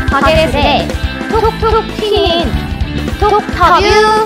가게들의 톡톡 튀는 톡터뷰.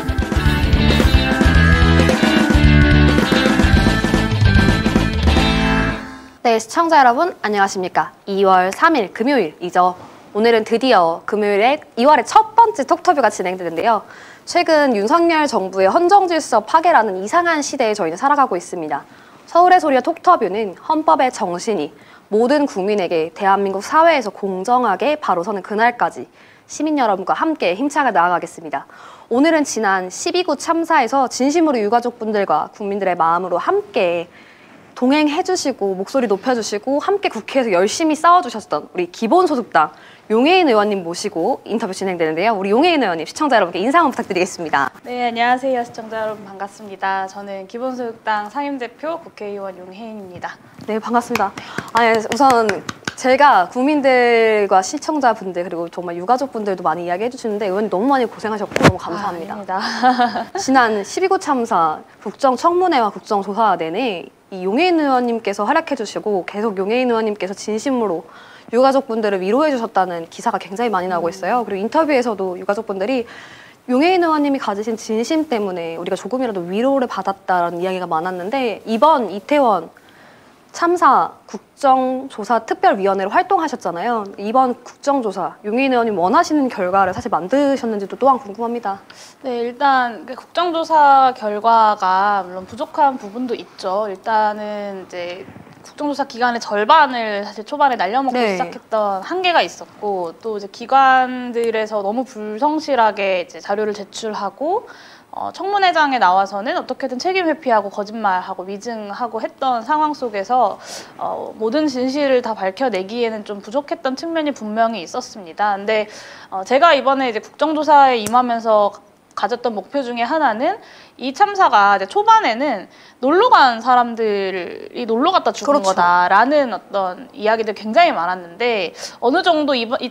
네, 시청자 여러분 안녕하십니까. 2월 3일 금요일이죠. 오늘은 드디어 금요일에 2월의 첫 번째 톡터뷰가 진행되는데요. 최근 윤석열 정부의 헌정질서 파괴라는 이상한 시대에 저희는 살아가고 있습니다. 서울의 소리와 톡터뷰는 헌법의 정신이 모든 국민에게 대한민국 사회에서 공정하게 바로 서는 그날까지 시민 여러분과 함께 힘차게 나아가겠습니다. 오늘은 지난 12구 참사에서 진심으로 유가족분들과 국민들의 마음으로 함께 동행해주시고 목소리 높여주시고 함께 국회에서 열심히 싸워주셨던 우리 기본소득당 용해인 의원님 모시고 인터뷰 진행되는데요. 우리 용해인 의원님, 시청자 여러분께 인사 한번 부탁드리겠습니다. 네, 안녕하세요. 시청자 여러분 반갑습니다. 저는 기본소득당 상임대표 국회의원 용해인입니다. 네, 반갑습니다. 우선 제가 국민들과 시청자분들 그리고 정말 유가족분들도 많이 이야기해 주시는데 의원님 너무 많이 고생하셨고 너무 감사합니다. 지난 12구 참사 국정청문회와 국정조사 내내 이 용해인 의원님께서 활약해 주시고 계속 용해인 의원님께서 진심으로 유가족분들을 위로해 주셨다는 기사가 굉장히 많이 나오고 있어요. 그리고 인터뷰에서도 유가족분들이 용해인 의원님이 가지신 진심 때문에 우리가 조금이라도 위로를 받았다는 이야기가 많았는데 이번 이태원 참사 국정조사 특별위원회로 활동하셨잖아요. 이번 국정조사 용해인 의원님 원하시는 결과를 사실 만드셨는지도 또한 궁금합니다. 네, 일단 국정조사 결과가 물론 부족한 부분도 있죠. 일단은 이제 국정조사 기간의 절반을 사실 초반에 날려먹고 시작했던 한계가 있었고, 또 이제 기관들에서 너무 불성실하게 이제 자료를 제출하고 청문회장에 나와서는 어떻게든 책임 회피하고 거짓말하고 위증하고 했던 상황 속에서 모든 진실을 다 밝혀내기에는 좀 부족했던 측면이 분명히 있었습니다. 근데 제가 이번에 이제 국정조사에 임하면서 가졌던 목표 중에 하나는 이 참사가 이제 초반에는 놀러 간 사람들이 놀러 갔다 죽은 거다라는 어떤 이야기들 굉장히 많았는데 어느 정도 이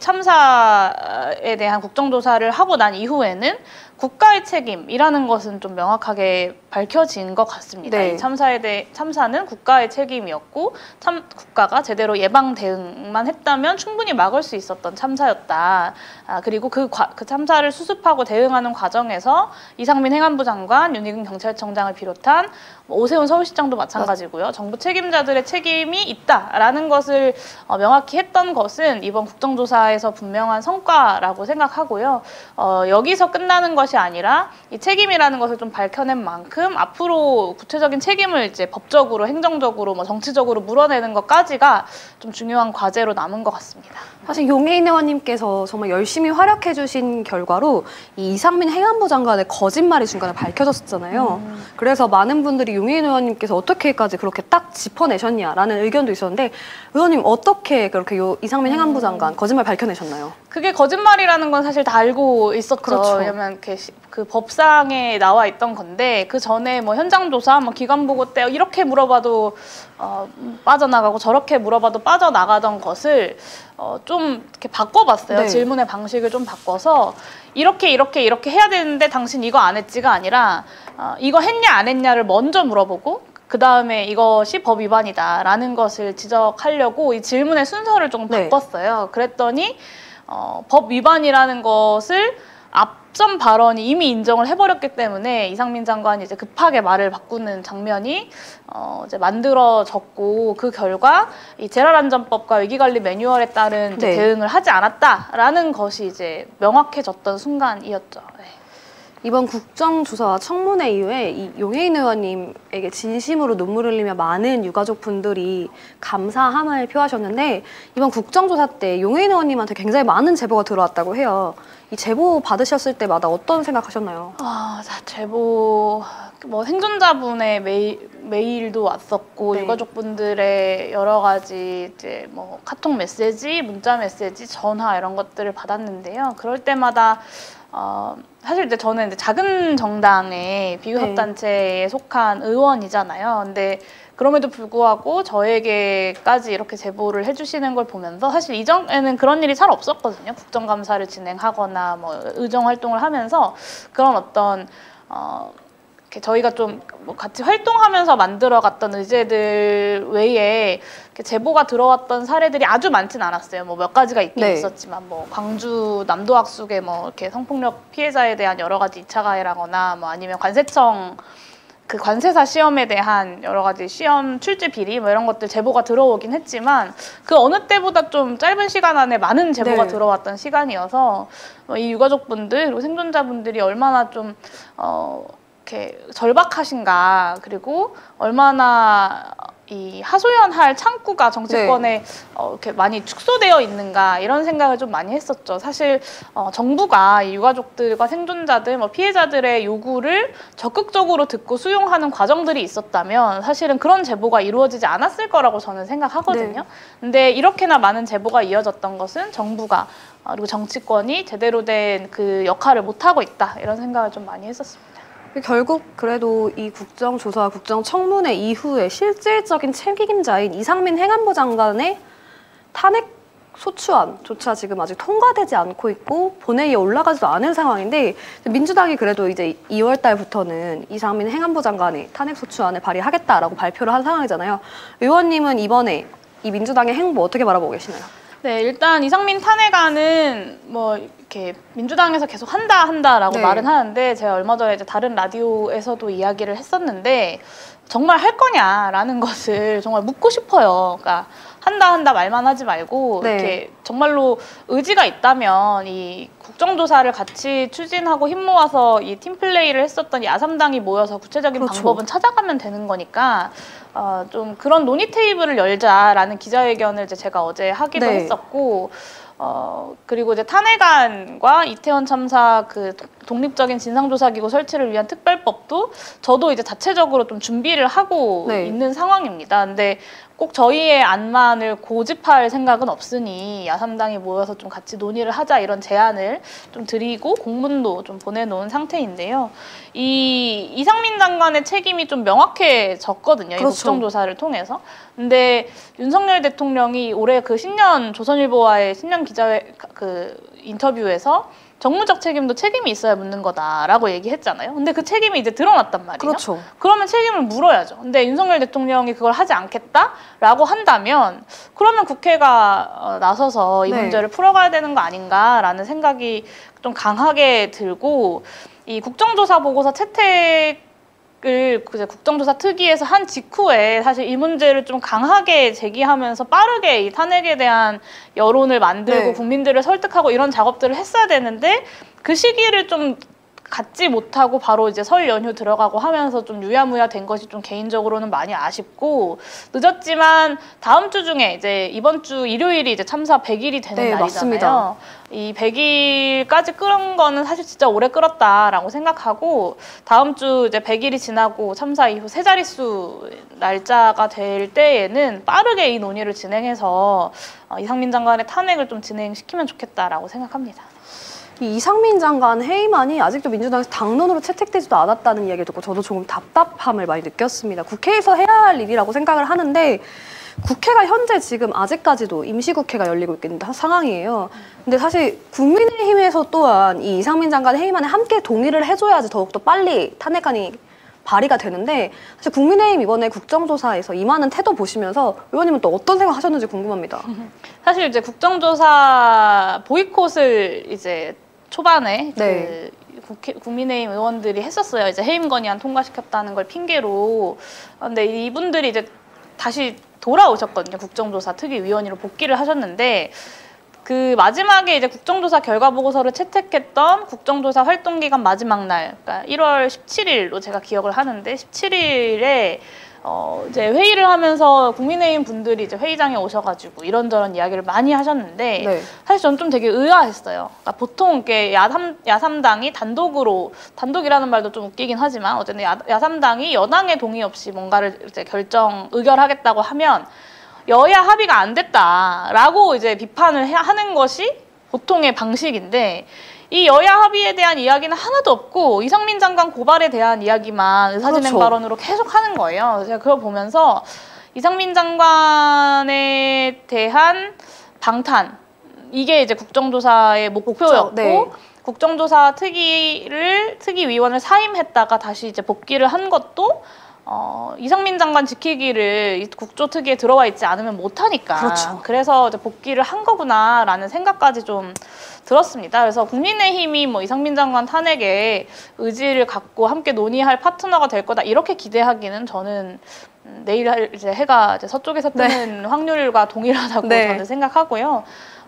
참사에 대한 국정조사를 하고 난 이후에는 국가의 책임이라는 것은 좀 명확하게 밝혀진 것 같습니다. 이 참사는 국가의 책임이었고 국가가 제대로 예방 대응만 했다면 충분히 막을 수 있었던 참사였다. 그리고 그 참사를 수습하고 대응하는 과정에서 이상민 행안부 장관, 윤희근 경찰청장을 비롯한 오세훈 서울시장도 마찬가지고요. 정부 책임자들의 책임이 있다라는 것을 명확히 했던 것은 이번 국정조사에서 분명한 성과라고 생각하고요. 여기서 끝나는 것이 아니라 이 책임이라는 것을 좀 밝혀낸 만큼 앞으로 구체적인 책임을 이제 법적으로, 행정적으로, 정치적으로 물어내는 것까지가 좀 중요한 과제로 남은 것 같습니다. 사실 용해인 의원님께서 정말 열심히 활약해 주신 결과로 이 이상민 행안부 장관의 거짓말이 중간에 밝혀졌었잖아요. 그래서 많은 분들이 용해인 의원님께서 어떻게까지 그렇게 딱 짚어내셨냐라는 의견도 있었는데 의원님 어떻게 그렇게 이상민 행안부 장관 거짓말 밝혀내셨나요? 그게 거짓말이라는 건 사실 다 알고 있었죠. 그렇죠. 왜냐면 그 법상에 나와 있던 건데 그 전에 현장 조사, 기관 보고 때 이렇게 물어봐도 빠져나가고 저렇게 물어봐도 빠져나가던 것을 좀 이렇게 바꿔봤어요. 질문의 방식을 좀 바꿔서 이렇게 해야 되는데 당신 이거 안 했지가 아니라 이거 했냐 안 했냐를 먼저 물어보고 그 다음에 이것이 법 위반이다라는 것을 지적하려고 이 질문의 순서를 조금 바꿨어요. 그랬더니 법 위반이라는 것을 앞선 발언이 이미 인정을 해버렸기 때문에 이상민 장관이 이제 급하게 말을 바꾸는 장면이 이제 만들어졌고 그 결과 이 재난안전법과 위기관리 매뉴얼에 따른 이제 대응을 하지 않았다라는 것이 이제 명확해졌던 순간이었죠. 이번 국정조사와 청문회 이후에 이 용해인 의원님에게 진심으로 눈물을 흘리며 많은 유가족분들이 감사함을 표하셨는데 이번 국정조사 때 용해인 의원님한테 굉장히 많은 제보가 들어왔다고 해요. 이 제보 받으셨을 때마다 어떤 생각하셨나요? 제보 생존자분의 메일도 왔었고 유가족분들의 여러 가지 이제 카톡 메시지, 문자 메시지, 전화 이런 것들을 받았는데요. 그럴 때마다 사실 이제 저는 이제 작은 정당의 비교섭단체에 속한 의원이잖아요. 근데 그럼에도 불구하고 저에게까지 이렇게 제보를 해주시는 걸 보면서 사실 이전에는 그런 일이 잘 없었거든요. 국정감사를 진행하거나 의정 활동을 하면서 그런 어떤 이렇게 저희가 좀 뭐 같이 활동하면서 만들어갔던 의제들 외에 이렇게 제보가 들어왔던 사례들이 아주 많진 않았어요. 뭐 몇 가지가 있긴 네. 있었지만 뭐 광주 남도학숙의 뭐 이렇게 성폭력 피해자에 대한 여러 가지 2차 가해라거나 뭐 아니면 관세청 그 관세사 시험에 대한 여러 가지 시험 출제 비리 뭐 이런 것들 제보가 들어오긴 했지만 그 어느 때보다 좀 짧은 시간 안에 많은 제보가 네. 들어왔던 시간이어서 이 유가족분들 그리고 생존자분들이 얼마나 좀 이렇게 절박하신가 그리고 얼마나 이 하소연할 창구가 정치권에 이렇게 많이 축소되어 있는가 이런 생각을 좀 많이 했었죠. 사실 정부가 이 유가족들과 생존자들, 뭐 피해자들의 요구를 적극적으로 듣고 수용하는 과정들이 있었다면 사실은 그런 제보가 이루어지지 않았을 거라고 저는 생각하거든요. 근데 이렇게나 많은 제보가 이어졌던 것은 정부가 그리고 정치권이 제대로 된 그 역할을 못하고 있다 이런 생각을 좀 많이 했었습니다. 결국 그래도 이 국정조사와 국정청문회 이후에 실질적인 책임자인 이상민 행안부 장관의 탄핵 소추안조차 지금 아직 통과되지 않고 있고 본회의에 올라가지도 않은 상황인데 민주당이 그래도 이제 2월 달부터는 이상민 행안부 장관의 탄핵 소추안을 발의하겠다라고 발표를 한 상황이잖아요. 의원님은 이번에 이 민주당의 행보 어떻게 바라보고 계시나요? 네, 일단 이상민 탄핵안은 뭐 이렇게 민주당에서 계속 한다라고 말은 하는데 제가 얼마 전에 이제 다른 라디오에서도 이야기를 했었는데 정말 할 거냐라는 것을 정말 묻고 싶어요. 그러니까 한다 말만 하지 말고 이렇게 정말로 의지가 있다면 이 국정조사를 같이 추진하고 힘 모아서 이 팀플레이를 했었던 야삼당이 모여서 구체적인 방법은 찾아가면 되는 거니까 좀 그런 논의 테이블을 열자라는 기자회견을 이제 제가 어제 하기도 했었고 그리고 이제 탄핵안과 이태원 참사 그 독립적인 진상조사기구 설치를 위한 특별법도 저도 이제 자체적으로 좀 준비를 하고 있는 상황입니다. 근데 꼭 저희의 안만을 고집할 생각은 없으니 야삼당이 모여서 좀 같이 논의를 하자 이런 제안을 좀 드리고 공문도 좀 보내놓은 상태인데요. 이 이상민 장관의 책임이 좀 명확해졌거든요. 이 국정조사를 통해서. 근데 윤석열 대통령이 올해 그 신년 조선일보와의 신년 기자회 그 인터뷰에서 정무적 책임도 책임이 있어야 묻는 거다라고 얘기했잖아요. 근데 그 책임이 이제 드러났단 말이에요. 그러면 책임을 물어야죠. 근데 윤석열 대통령이 그걸 하지 않겠다라고 한다면 그러면 국회가 나서서 이 문제를 풀어가야 되는 거 아닌가라는 생각이 좀 강하게 들고 이 국정조사 보고서 채택을 국정조사 특위에서 한 직후에 사실 이 문제를 좀 강하게 제기하면서 빠르게 이 탄핵에 대한 여론을 만들고 국민들을 설득하고 이런 작업들을 했어야 되는데 그 시기를 좀 갖지 못하고 바로 이제 설 연휴 들어가고 하면서 좀 유야무야 된 것이 좀 개인적으로는 많이 아쉽고 늦었지만 다음 주 중에 이제 이번 주 일요일이 이제 참사 100일이 되는 날이잖아요. 맞습니다. 이 100일까지 끌은 거는 사실 진짜 오래 끌었다라고 생각하고 다음 주 이제 100일이 지나고 참사 이후 세 자릿수 날짜가 될 때에는 빠르게 이 논의를 진행해서 이상민 장관의 탄핵을 좀 진행시키면 좋겠다라고 생각합니다. 이 이상민 장관 해임안이 아직도 민주당에서 당론으로 채택되지도 않았다는 이야기를 듣고 저도 조금 답답함을 많이 느꼈습니다. 국회에서 해야 할 일이라고 생각을 하는데 국회가 현재 지금 아직까지도 임시국회가 열리고 있는 상황이에요. 근데 사실 국민의힘에서 또한 이 이상민 장관 해임안에 함께 동의를 해줘야지 더욱더 빨리 탄핵안이 발의가 되는데 사실 국민의힘 이번에 국정조사에서 임하는 태도 보시면서 의원님은 또 어떤 생각 하셨는지 궁금합니다. 사실 이제 국정조사 보이콧을 이제 초반에 국민의힘 의원들이 했었어요. 이제 해임 건의안 통과시켰다는 걸 핑계로. 근데 이분들이 이제 다시 돌아오셨거든요. 국정조사 특위위원으로 복귀를 하셨는데 그 마지막에 이제 국정조사 결과 보고서를 채택했던 국정조사 활동기간 마지막 날, 그러니까 1월 17일로 제가 기억을 하는데 17일에 이제 회의를 하면서 국민의힘 분들이 이제 회의장에 오셔가지고 이런저런 이야기를 많이 하셨는데 사실 저는 좀 되게 의아했어요. 그러니까 보통 이렇게 야삼당이 단독이라는 말도 좀 웃기긴 하지만 어쨌든 야삼당이 여당의 동의 없이 뭔가를 이제 의결하겠다고 하면 여야 합의가 안 됐다라고 이제 비판을 하는 것이 보통의 방식인데 이 여야 합의에 대한 이야기는 하나도 없고 이상민 장관 고발에 대한 이야기만 의사진행 발언으로 계속 하는 거예요. 제가 그걸 보면서 이상민 장관에 대한 방탄 이게 이제 국정조사의 목표였고 국정조사 특위위원을 사임했다가 다시 이제 복귀를 한 것도 이상민 장관 지키기를 국조특위에 들어와 있지 않으면 못하니까. 그렇죠. 그래서 이제 복귀를 한 거구나라는 생각까지 좀 들었습니다. 그래서 국민의힘이 뭐 이상민 장관 탄핵에 의지를 갖고 함께 논의할 파트너가 될 거다 이렇게 기대하기는 저는 내일 이제 해가 이제 서쪽에서 뜨는 확률과 동일하다고 저는 생각하고요.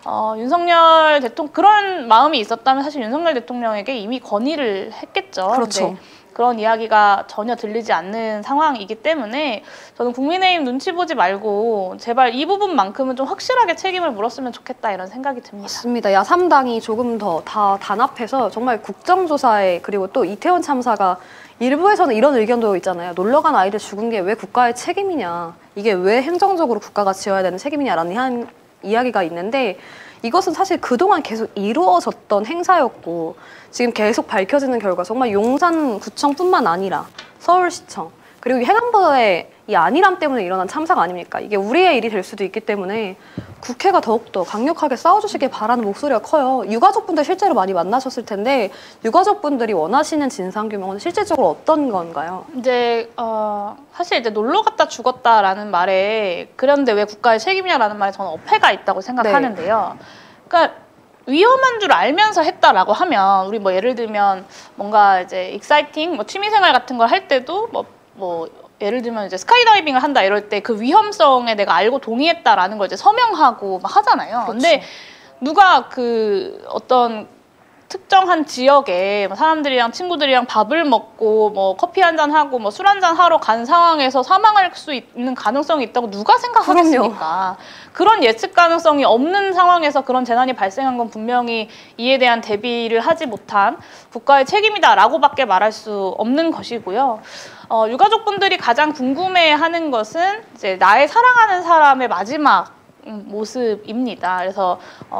윤석열 대통령 그런 마음이 있었다면 사실 윤석열 대통령에게 이미 건의를 했겠죠. 그렇죠. 그런 이야기가 전혀 들리지 않는 상황이기 때문에 저는 국민의힘 눈치 보지 말고 제발 이 부분만큼은 좀 확실하게 책임을 물었으면 좋겠다 이런 생각이 듭니다. 맞습니다. 야3당이 조금 더 다 단합해서 정말 국정조사에 그리고 또 이태원 참사가 일부에서는 이런 의견도 있잖아요. 놀러간 아이들 죽은 게 왜 국가의 책임이냐. 이게 왜 행정적으로 국가가 지어야 되는 책임이냐라는 이야기가 있는데 이것은 사실 그동안 계속 이루어졌던 행사였고 지금 계속 밝혀지는 결과 정말 용산구청뿐만 아니라 서울시청 그리고 횡단보도의 이 안일함 때문에 일어난 참사가 아닙니까? 이게 우리의 일이 될 수도 있기 때문에 국회가 더욱더 강력하게 싸워주시길 바라는 목소리가 커요. 유가족분들 실제로 많이 만나셨을 텐데 유가족분들이 원하시는 진상규명은 실질적으로 어떤 건가요? 이제 사실 이제 놀러 갔다 죽었다라는 말에 그런데 왜 국가의 책임이냐라는 말에 저는 어폐가 있다고 생각하는데요. 그러니까 위험한 줄 알면서 했다라고 하면 우리 뭐 예를 들면 뭔가 이제 익사이팅 뭐 취미생활 같은 걸 할 때도 뭐 예를 들면 이제 스카이다이빙을 한다 이럴 때 그 위험성에 내가 알고 동의했다라는 걸 이제 서명하고 막 하잖아요. 그렇죠. 근데 누가 그 어떤 특정한 지역에 사람들이랑 친구들이랑 밥을 먹고 뭐 커피 한잔 하고 뭐 술 한잔 하러 간 상황에서 사망할 수 있는 가능성이 있다고 누가 생각하겠습니까? 그런 예측 가능성이 없는 상황에서 그런 재난이 발생한 건 분명히 이에 대한 대비를 하지 못한 국가의 책임이다라고밖에 말할 수 없는 것이고요. 유가족분들이 가장 궁금해하는 것은 이제 나의 사랑하는 사람의 마지막 모습입니다. 그래서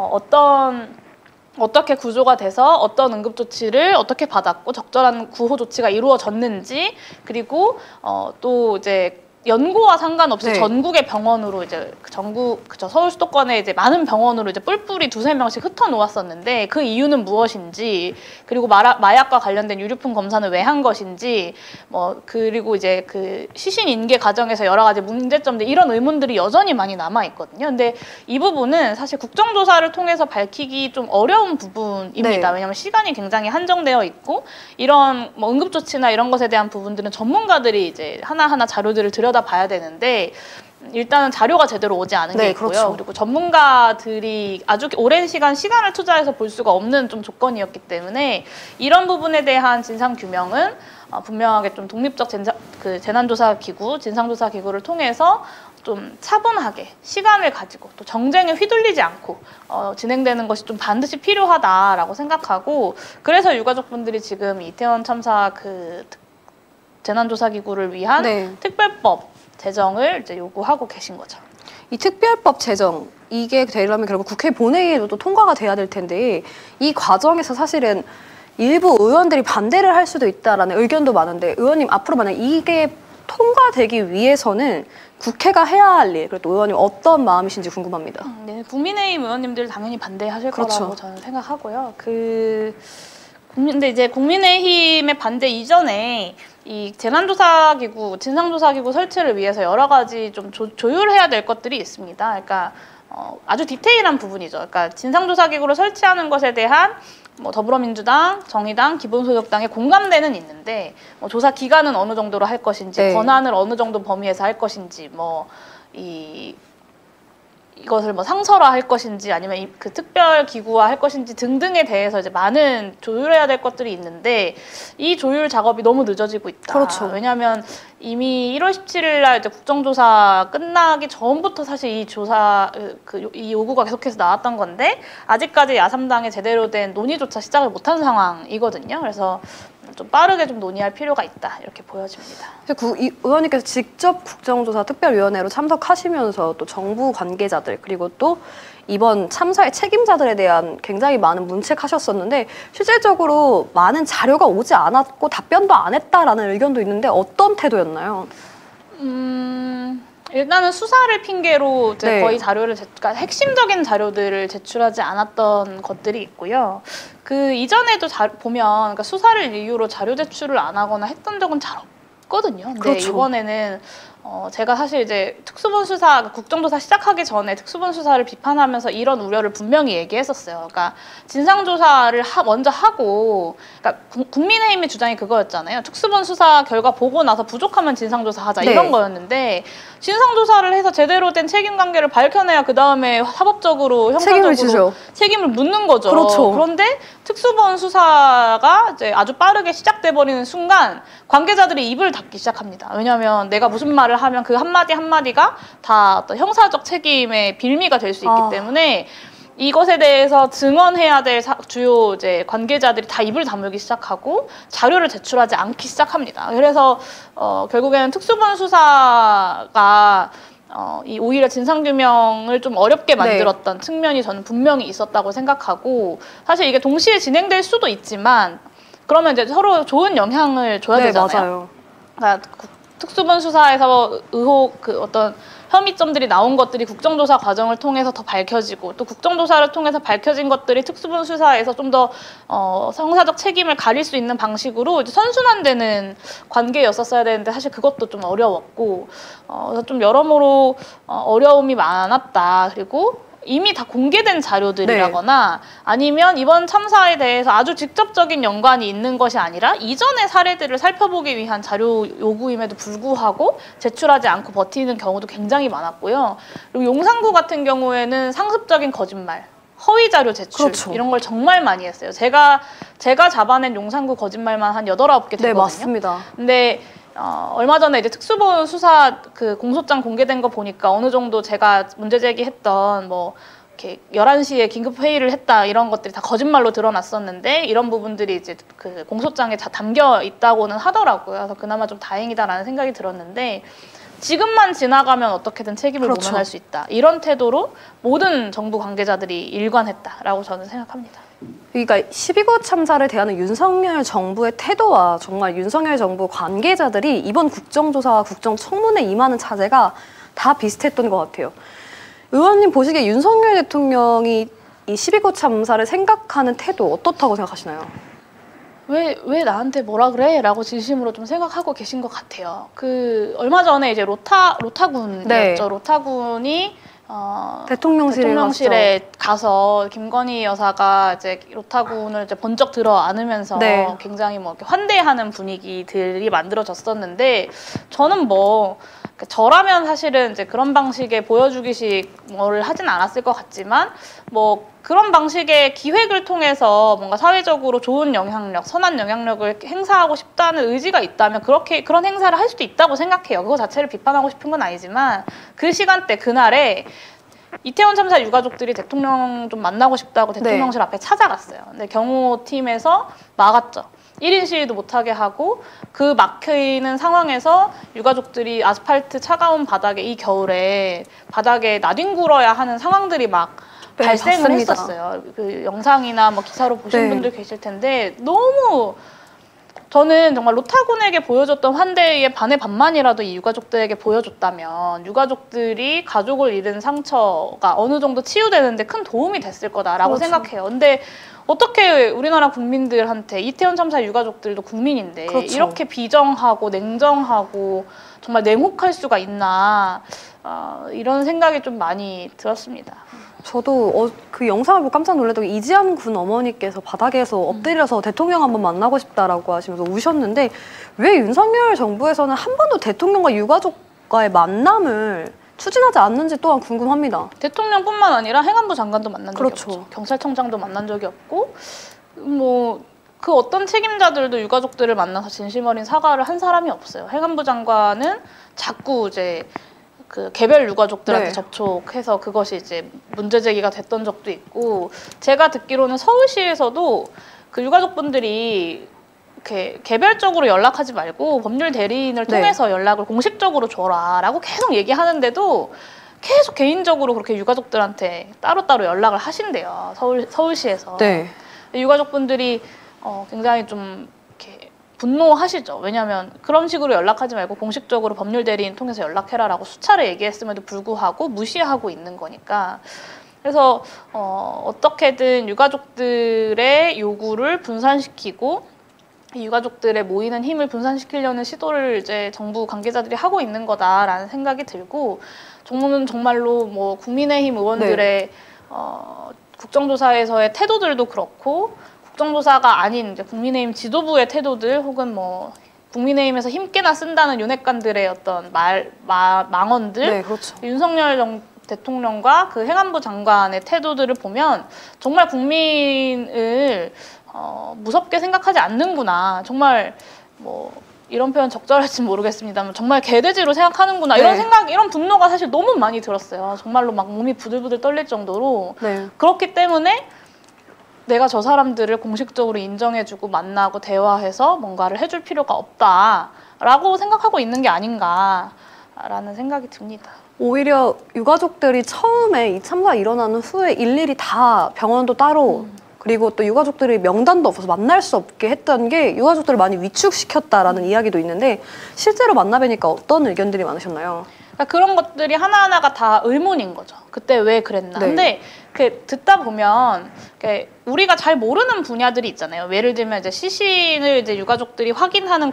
어떻게 구조가 돼서 어떤 응급조치를 어떻게 받았고 적절한 구호 조치가 이루어졌는지 그리고 또 이제 연고와 상관없이 전국의 병원으로 이제 서울 수도권에 이제 많은 병원으로 이제 뿔뿔이 2~3명씩 흩어 놓았었는데 그 이유는 무엇인지 그리고 마약과 관련된 유류품 검사는 왜 한 것인지 그리고 이제 그 시신 인계 과정에서 여러 가지 문제점들 이런 의문들이 여전히 많이 남아 있거든요. 근데 이 부분은 사실 국정조사를 통해서 밝히기 좀 어려운 부분입니다. 왜냐하면 시간이 굉장히 한정되어 있고 이런 뭐 응급조치나 이런 것에 대한 부분들은 전문가들이 이제 하나하나 자료들을 들여다봐야 되는데 일단은 자료가 제대로 오지 않은 게 있고요. 그렇죠. 그리고 전문가들이 아주 오랜 시간을 투자해서 볼 수가 없는 좀 조건이었기 때문에 이런 부분에 대한 진상 규명은 분명하게 좀 독립적 재난조사기구, 진상조사기구를 통해서 좀 차분하게 시간을 가지고 또 정쟁에 휘둘리지 않고 진행되는 것이 좀 반드시 필요하다라고 생각하고 그래서 유가족분들이 지금 이태원 참사 재난조사기구를 위한 특별법 제정을 이제 요구하고 계신 거죠. 이 특별법 제정, 이게 되려면 결국 국회 본회의에도 또 통과가 돼야 될 텐데 이 과정에서 사실은 일부 의원들이 반대를 할 수도 있다라는 의견도 많은데 의원님 앞으로 만약 이게 통과되기 위해서는 국회가 해야 할 일, 그리고 의원님 어떤 마음이신지 궁금합니다. 네, 국민의힘 의원님들 당연히 반대하실 거라고 저는 생각하고요. 근데 이제 국민의힘의 반대 이전에 이 재난조사기구, 진상조사기구 설치를 위해서 여러 가지 좀 조율해야 될 것들이 있습니다. 그러니까 아주 디테일한 부분이죠. 그러니까 진상조사기구를 설치하는 것에 대한 뭐 더불어민주당, 정의당, 기본소득당의 공감대는 있는데 조사 기간은 어느 정도로 할 것인지, 권한을 어느 정도 범위에서 할 것인지, 이것을 뭐 상설화할 것인지 아니면 그 특별 기구화 할 것인지 등등에 대해서 이제 많은 조율해야 될 것들이 있는데 이 조율 작업이 너무 늦어지고 있다. 그렇죠. 왜냐하면 이미 1월 17일 날 이제 국정조사 끝나기 전부터 사실 이 요구가 계속해서 나왔던 건데 아직까지 야3당에 제대로 된 논의조차 시작을 못한 상황이거든요. 그래서 좀 빠르게 좀 논의할 필요가 있다 이렇게 보여집니다. 의원님께서 직접 국정조사 특별위원회로 참석하시면서 또 정부 관계자들 그리고 또 이번 참사의 책임자들에 대한 굉장히 많은 문책하셨었는데 실질적으로 많은 자료가 오지 않았고 답변도 안 했다라는 의견도 있는데 어떤 태도였나요? 일단은 수사를 핑계로 이제 네. 거의 자료를 그러니까 핵심적인 자료들을 제출하지 않았던 것들이 있고요. 그 이전에도 보면 그러니까 수사를 이유로 자료 제출을 안 하거나 했던 적은 잘 없거든요. 근데 그렇죠. 이번에는 제가 사실 이제 특수본 수사, 국정조사 시작하기 전에 특수본 수사를 비판하면서 이런 우려를 분명히 얘기했었어요. 그러니까 진상조사를 먼저 하고, 그러니까 국민의힘의 주장이 그거였잖아요. 특수본 수사 결과 보고 나서 부족하면 진상조사하자 네. 이런 거였는데 진상조사를 해서 제대로 된 책임관계를 밝혀내야 그 다음에 사법적으로 형사적으로 책임을 묻는 거죠. 그렇죠. 그런데 특수본 수사가 이제 아주 빠르게 시작돼 버리는 순간 관계자들이 입을 닫기 시작합니다. 왜냐하면 내가 무슨 말을 하면 그 한마디 한마디가 다 어떤 형사적 책임의 빌미가 될 수 있기 때문에 이것에 대해서 증언해야 될 주요 이제 관계자들이 다 입을 다물기 시작하고 자료를 제출하지 않기 시작합니다. 그래서 결국에는 특수본 수사가 이 오히려 진상규명을 좀 어렵게 만들었던 측면이 저는 분명히 있었다고 생각하고 사실 이게 동시에 진행될 수도 있지만 그러면 이제 서로 좋은 영향을 줘야 되잖아요. 맞아요. 그러니까 특수본 수사에서 의혹 어떤 혐의점들이 나온 것들이 국정조사 과정을 통해서 더 밝혀지고 또 국정조사를 통해서 밝혀진 것들이 특수본 수사에서 좀 더 형사적 책임을 가릴 수 있는 방식으로 이제 선순환되는 관계였었어야 되는데 사실 그것도 좀 어려웠고 좀 여러모로 어려움이 많았다. 그리고 이미 다 공개된 자료들이라거나 아니면 이번 참사에 대해서 아주 직접적인 연관이 있는 것이 아니라 이전의 사례들을 살펴보기 위한 자료 요구임에도 불구하고 제출하지 않고 버티는 경우도 굉장히 많았고요. 그리고 용산구 같은 경우에는 상습적인 거짓말, 허위 자료 제출 이런 걸 정말 많이 했어요. 제가 잡아낸 용산구 거짓말만 한 8, 9개 되거든요. 네, 맞습니다. 근데 얼마 전에 이제 특수본 수사 그 공소장 공개된 거 보니까 어느 정도 제가 문제 제기했던 뭐 이렇게 11시에 긴급 회의를 했다 이런 것들이 다 거짓말로 드러났었는데 이런 부분들이 이제 그 공소장에 다 담겨 있다고는 하더라고요. 그래서 그나마 좀 다행이다라는 생각이 들었는데 지금만 지나가면 어떻게든 책임을 모면할 수 있다. 이런 태도로 모든 정부 관계자들이 일관했다라고 저는 생각합니다. 그러니까 12구 참사를 대하는 윤석열 정부의 태도와 정말 윤석열 정부 관계자들이 이번 국정조사와 국정청문회 임하는 자세가 다 비슷했던 것 같아요. 의원님 보시기에 윤석열 대통령이 이 12구 참사를 생각하는 태도 어떻다고 생각하시나요? 왜 나한테 뭐라 그래? 라고 진심으로 좀 생각하고 계신 것 같아요. 얼마 전에 이제 로타군이었죠. 로타군이 대통령실에 가서 김건희 여사가 이제 로타군을 이제 번쩍 들어 안으면서 굉장히 뭐 이렇게 환대하는 분위기들이 만들어졌었는데 저는 뭐 저라면 사실은 이제 그런 방식의 보여주기식 뭐를 하진 않았을 것 같지만 뭐 그런 방식의 기획을 통해서 뭔가 사회적으로 좋은 영향력, 선한 영향력을 행사하고 싶다는 의지가 있다면 그런 행사를 할 수도 있다고 생각해요. 그거 자체를 비판하고 싶은 건 아니지만 그 시간대 그날에 이태원 참사 유가족들이 대통령 좀 만나고 싶다고 대통령실 앞에 찾아갔어요. 근데 경호팀에서 막았죠. 1인 시위도 못하게 하고 그 막히는 상황에서 유가족들이 아스팔트 차가운 바닥에 이 겨울에 바닥에 나뒹굴어야 하는 상황들이 막 발생을 했었어요. 그 영상이나 뭐 기사로 보신 분들 계실 텐데 너무 저는 정말 로타군에게 보여줬던 환대의 반의 반만이라도 이 유가족들에게 보여줬다면 유가족들이 가족을 잃은 상처가 어느 정도 치유되는데 큰 도움이 됐을 거다라고 생각해요. 근데 어떻게 우리나라 국민들한테 이태원 참사 유가족들도 국민인데 이렇게 비정하고 냉정하고 정말 냉혹할 수가 있나 이런 생각이 좀 많이 들었습니다. 저도 그 영상을 보고 깜짝 놀랐던 게 이지한 군 어머니께서 바닥에서 엎드려서 대통령 한번 만나고 싶다라고 하시면서 우셨는데 왜 윤석열 정부에서는 한 번도 대통령과 유가족과의 만남을 추진하지 않는지 또한 궁금합니다. 대통령뿐만 아니라 행안부 장관도 만난 적이 없죠. 경찰청장도 만난 적이 없고 뭐 그 어떤 책임자들도 유가족들을 만나서 진심 어린 사과를 한 사람이 없어요. 행안부 장관은 자꾸 이제 그 개별 유가족들한테 접촉해서 그것이 이제 문제 제기가 됐던 적도 있고 제가 듣기로는 서울시에서도 그 유가족분들이 이렇게 개별적으로 연락하지 말고 법률 대리인을 통해서 연락을 공식적으로 줘라라고 계속 얘기하는데도 계속 개인적으로 그렇게 유가족들한테 따로따로 연락을 하신대요. 서울시에서. 유가족분들이 굉장히 좀 이렇게 분노하시죠. 왜냐하면 그런 식으로 연락하지 말고 공식적으로 법률 대리인 통해서 연락해라라고 수차례 얘기했음에도 불구하고 무시하고 있는 거니까. 그래서 어떻게든 유가족들의 요구를 분산시키고 이 유가족들의 모이는 힘을 분산시키려는 시도를 이제 정부 관계자들이 하고 있는 거다라는 생각이 들고, 정부는 정말로 뭐 국민의힘 의원들의 국정조사에서의 태도들도 그렇고, 국정조사가 아닌 이제 국민의힘 지도부의 태도들, 혹은 뭐 국민의힘에서 힘께나 쓴다는 윤핵관들의 어떤 망언들, 네, 그렇죠. 윤석열 대통령과 그 행안부 장관의 태도들을 보면 정말 국민을 무섭게 생각하지 않는구나. 정말 뭐 이런 표현 적절할지 모르겠습니다만 정말 개돼지로 생각하는구나. 이런 생각, 이런 분노가 사실 너무 많이 들었어요. 정말로 막 몸이 부들부들 떨릴 정도로. 그렇기 때문에 내가 저 사람들을 공식적으로 인정해주고 만나고 대화해서 뭔가를 해줄 필요가 없다라고 생각하고 있는 게 아닌가라는 생각이 듭니다. 오히려 유가족들이 처음에 이 참사가 일어나는 후에 일일이 다 병원도 따로 그리고 또 유가족들이 명단도 없어서 만날 수 없게 했던 게 유가족들을 많이 위축시켰다라는 이야기도 있는데, 실제로 만나뵈니까 어떤 의견들이 많으셨나요? 그러니까 그런 것들이 하나하나가 다 의문인 거죠. 그때 왜 그랬나. 근데 듣다 보면 우리가 잘 모르는 분야들이 있잖아요. 예를 들면 이제 시신을 이제 유가족들이 확인하는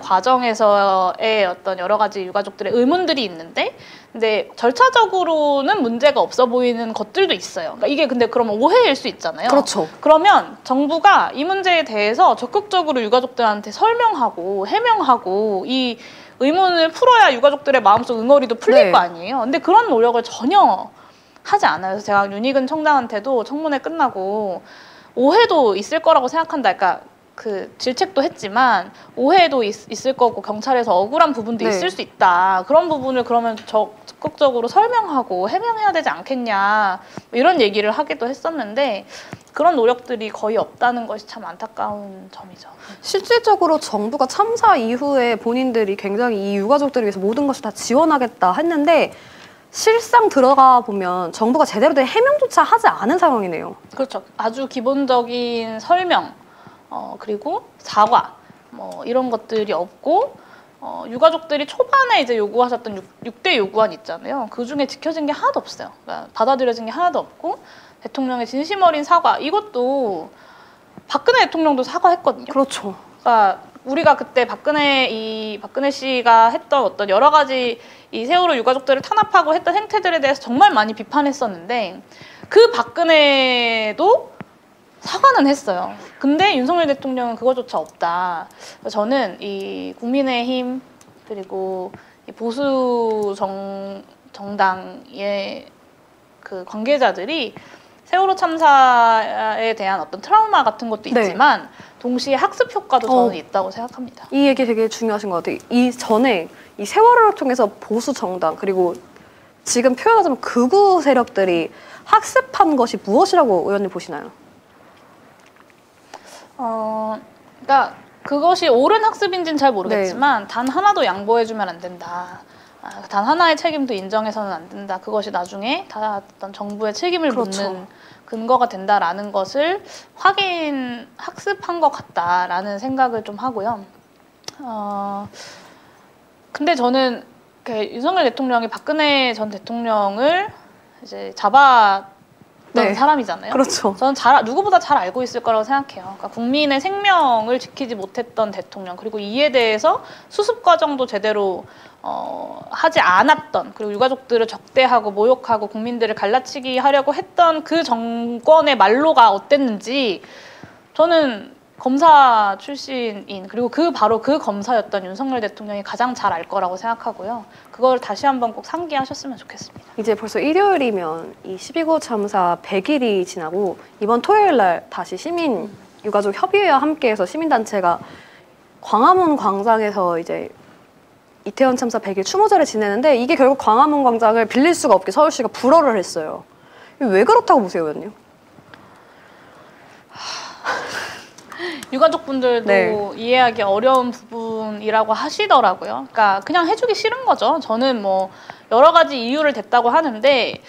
과정에서의 어떤 여러 가지 유가족들의 의문들이 있는데, 근데 절차적으로는 문제가 없어 보이는 것들도 있어요. 그러니까 이게 근데 그러면 오해일 수 있잖아요. 그렇죠. 그러면 정부가 이 문제에 대해서 적극적으로 유가족들한테 설명하고 해명하고 이 의문을 풀어야 유가족들의 마음속 응어리도 풀릴 거 아니에요. 근데 그런 노력을 전혀 하지 않아요. 그래서 제가 윤희근 청장한테도 청문회 끝나고 오해도 있을 거라고 생각한다. 그러니까 그 질책도 했지만 오해도 있을 거고 경찰에서 억울한 부분도 있을 수 있다. 그런 부분을 그러면 적극적으로 설명하고 해명해야 되지 않겠냐. 이런 얘기를 하기도 했었는데 그런 노력들이 거의 없다는 것이 참 안타까운 점이죠. 실질적으로 정부가 참사 이후에 본인들이 굉장히 이 유가족들을 위해서 모든 것을 다 지원하겠다 했는데 실상 들어가 보면 정부가 제대로 된 해명조차 하지 않은 상황이네요. 그렇죠. 아주 기본적인 설명, 그리고 사과, 뭐 이런 것들이 없고, 유가족들이 초반에 이제 요구하셨던 6대 요구안 있잖아요. 그 중에 지켜진 게 하나도 없어요. 그러니까 받아들여진 게 하나도 없고, 대통령의 진심 어린 사과, 이것도 박근혜 대통령도 사과했거든요. 그렇죠. 그러니까 우리가 그때 박근혜 씨가 했던 어떤 여러 가지 이 세월호 유가족들을 탄압하고 했던 행태들에 대해서 정말 많이 비판했었는데 그 박근혜도 사과는 했어요. 근데 윤석열 대통령은 그거조차 없다. 저는 이 국민의힘 그리고 이 보수 정당의 그 관계자들이 세월호 참사에 대한 어떤 트라우마 같은 것도 있지만 동시에 학습 효과도 저는 있다고 생각합니다. 이 얘기 되게 중요하신 것 같아요. 이 전에 이 세월호를 통해서 보수 정당 그리고 지금 표현하자면 극우 세력들이 학습한 것이 무엇이라고 의원님 보시나요? 그러니까 그것이 옳은 학습인지는 잘 모르겠지만 단 하나도 양보해주면 안 된다. 단 하나의 책임도 인정해서는 안 된다. 그것이 나중에 다 어떤 정부의 책임을 묻는 근거가 된다라는 것을 학습한 것 같다라는 생각을 좀 하고요. 근데 저는 윤석열 대통령이 박근혜 전 대통령을 이제 잡았던 사람이잖아요. 그렇죠. 저는 누구보다 잘 알고 있을 거라고 생각해요. 그러니까 국민의 생명을 지키지 못했던 대통령, 그리고 이에 대해서 수습 과정도 제대로 하지 않았던, 그리고 유가족들을 적대하고 모욕하고 국민들을 갈라치기 하려고 했던 그 정권의 말로가 어땠는지 저는 검사 출신인, 그리고 바로 그 검사였던 윤석열 대통령이 가장 잘 알 거라고 생각하고요. 그걸 다시 한번 꼭 상기하셨으면 좋겠습니다. 이제 벌써 일요일이면 이 12구 참사 100일이 지나고 이번 토요일 날 다시 시민 유가족 협의회와 함께해서 시민단체가 광화문 광장에서 이제 이태원 참사 100일 추모제를 지내는데 이게 결국 광화문 광장을 빌릴 수가 없게 서울시가 불허를 했어요. 왜 그렇다고 보세요, 의원님? 유가족분들도 이해하기 어려운 부분이라고 하시더라고요. 그러니까 그냥 해주기 싫은 거죠. 저는 뭐 여러 가지 이유를 댔다고 하는데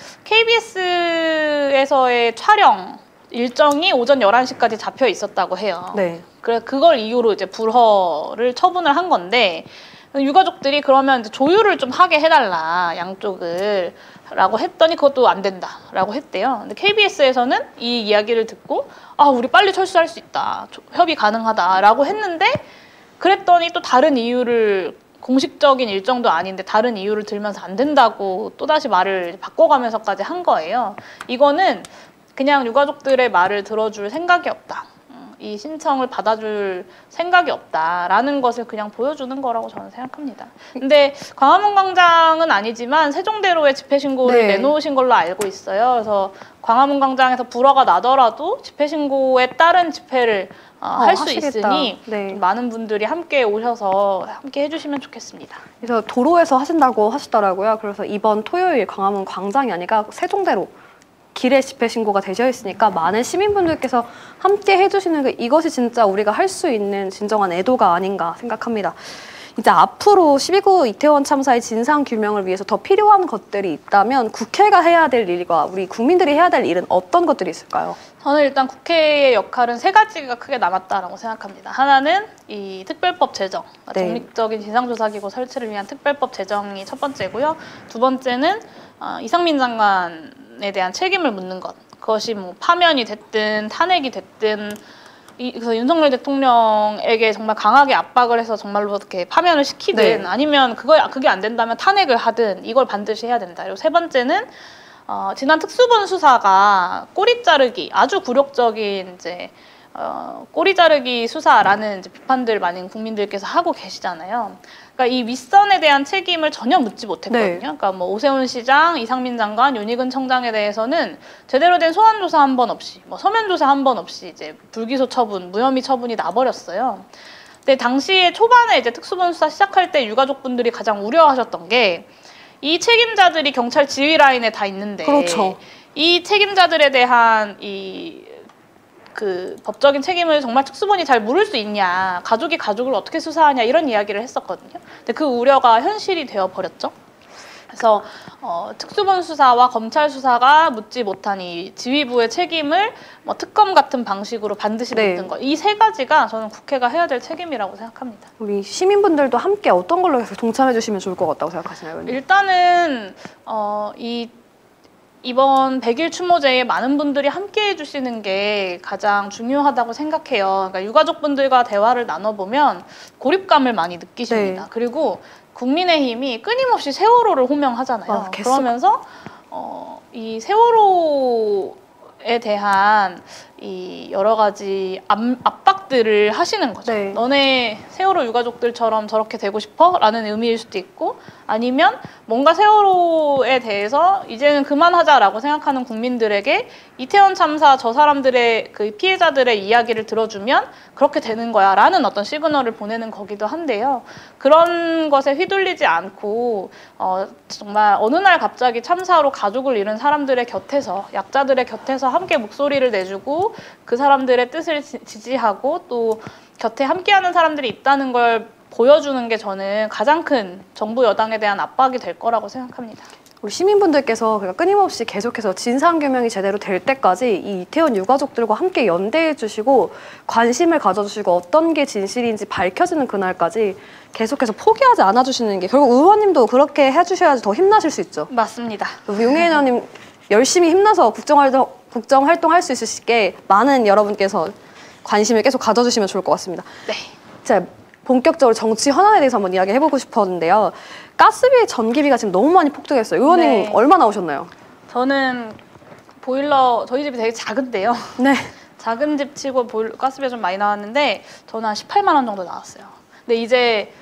KBS에서의 촬영 일정이 오전 11시까지 잡혀 있었다고 해요. 그래 그걸 이유로 이제 불허를 처분을 한 건데 유가족들이 그러면 이제 조율을 좀 하게 해달라 양쪽을 라고 했더니 그것도 안 된다라고 했대요. 근데 KBS에서는 이 이야기를 듣고 아 우리 빨리 철수할 수 있다, 협의 가능하다라고 했는데 그랬더니 또 다른 이유를 공식적인 일정도 아닌데 다른 이유를 들면서 안 된다고 또다시 말을 바꿔가면서까지 한 거예요. 이거는 그냥 유가족들의 말을 들어줄 생각이 없다. 이 신청을 받아줄 생각이 없다라는 것을 그냥 보여주는 거라고 저는 생각합니다. 근데 광화문 광장은 아니지만 세종대로에 집회 신고를 네. 내놓으신 걸로 알고 있어요. 그래서 광화문 광장에서 불허가 나더라도 집회 신고에 따른 집회를 할 수 있으니 네. 많은 분들이 함께 오셔서 함께 해주시면 좋겠습니다. 그래서 도로에서 하신다고 하시더라고요. 그래서 이번 토요일 광화문 광장이 아니라 세종대로 길에 집회 신고가 되어 있으니까 많은 시민분들께서 함께 해주시는 이것이 진짜 우리가 할 수 있는 진정한 애도가 아닌가 생각합니다. 이제 앞으로 12구 이태원 참사의 진상 규명을 위해서 더 필요한 것들이 있다면 국회가 해야 될 일과 우리 국민들이 해야 될 일은 어떤 것들이 있을까요? 저는 일단 국회의 역할은 세 가지가 크게 남았다라고 생각합니다. 하나는 이 특별법 제정, 네. 독립적인 진상조사기구 설치를 위한 특별법 제정이 첫 번째고요. 두 번째는 이상민 장관에 대한 책임을 묻는 것. 그것이 뭐 파면이 됐든 탄핵이 됐든 그래서 윤석열 대통령에게 정말 강하게 압박을 해서 정말로 이렇게 파면을 시키든 네. 아니면 그게 안 된다면 탄핵을 하든 이걸 반드시 해야 된다. 그리고 세 번째는 지난 특수본 수사가 꼬리 자르기 아주 굴욕적인 이제 꼬리 자르기 수사라는 이제 비판들 많은 국민들께서 하고 계시잖아요. 그러니까 이 윗선에 대한 책임을 전혀 묻지 못했거든요. 네. 그러니까 뭐 오세훈 시장, 이상민 장관, 윤희근 청장에 대해서는 제대로 된 소환 조사 한 번 없이, 뭐 서면 조사 한 번 없이 이제 불기소 처분, 무혐의 처분이 나버렸어요. 근데 당시에 초반에 이제 특수본 수사 시작할 때 유가족분들이 가장 우려하셨던 게 이 책임자들이 경찰 지휘 라인에 다 있는데 그렇죠. 이 책임자들에 대한 그 법적인 책임을 정말 특수본이 잘 물을 수 있냐, 가족이 가족을 어떻게 수사하냐 이런 이야기를 했었거든요. 근데 그 우려가 현실이 되어 버렸죠. 그래서 특수본 수사와 검찰 수사가 묻지 못한 이 지휘부의 책임을 뭐 특검 같은 방식으로 반드시 네. 묻는 것. 이 세 가지가 저는 국회가 해야 될 책임이라고 생각합니다. 우리 시민분들도 함께 어떤 걸로 해서 동참해 주시면 좋을 것 같다고 생각하시나요? 의원님? 일단은 이번 100일 추모제에 많은 분들이 함께 해주시는 게 가장 중요하다고 생각해요. 그러니까 유가족분들과 대화를 나눠보면 고립감을 많이 느끼십니다. 네. 그리고 국민의힘이 끊임없이 세월호를 호명하잖아요. 계속. 그러면서 이 세월호에 대한 이 여러 가지 압박들을 하시는 거죠. 네. 너네 세월호 유가족들처럼 저렇게 되고 싶어? 라는 의미일 수도 있고 아니면 뭔가 세월호에 대해서 이제는 그만하자라고 생각하는 국민들에게 이태원 참사 저 사람들의 그 피해자들의 이야기를 들어주면 그렇게 되는 거야 라는 어떤 시그널을 보내는 거기도 한데요. 그런 것에 휘둘리지 않고 정말 어느 날 갑자기 참사로 가족을 잃은 사람들의 곁에서 약자들의 곁에서 함께 목소리를 내주고 그 사람들의 뜻을 지지하고 또 곁에 함께하는 사람들이 있다는 걸 보여주는 게 저는 가장 큰 정부 여당에 대한 압박이 될 거라고 생각합니다. 우리 시민분들께서 끊임없이 계속해서 진상규명이 제대로 될 때까지 이 이태원 유가족들과 함께 연대해 주시고 관심을 가져주시고 어떤 게 진실인지 밝혀지는 그날까지 계속해서 포기하지 않아 주시는 게 결국 의원님도 그렇게 해주셔야지 더 힘나실 수 있죠. 맞습니다. 우리 용혜인 의원님 열심히 힘나서 국정활동할 수 있으시게 많은 여러분께서 관심을 계속 가져주시면 좋을 것 같습니다. 네. 자, 본격적으로 정치 현안에 대해서 한번 이야기해보고 싶었는데요. 가스비, 전기비가 지금 너무 많이 폭등했어요. 의원님 네. 얼마 나오셨나요? 저는 보일러 저희 집이 되게 작은데요. 네. 작은 집 치고 가스비가 좀 많이 나왔는데 저는 한 18만 원 정도 나왔어요. 근데 이제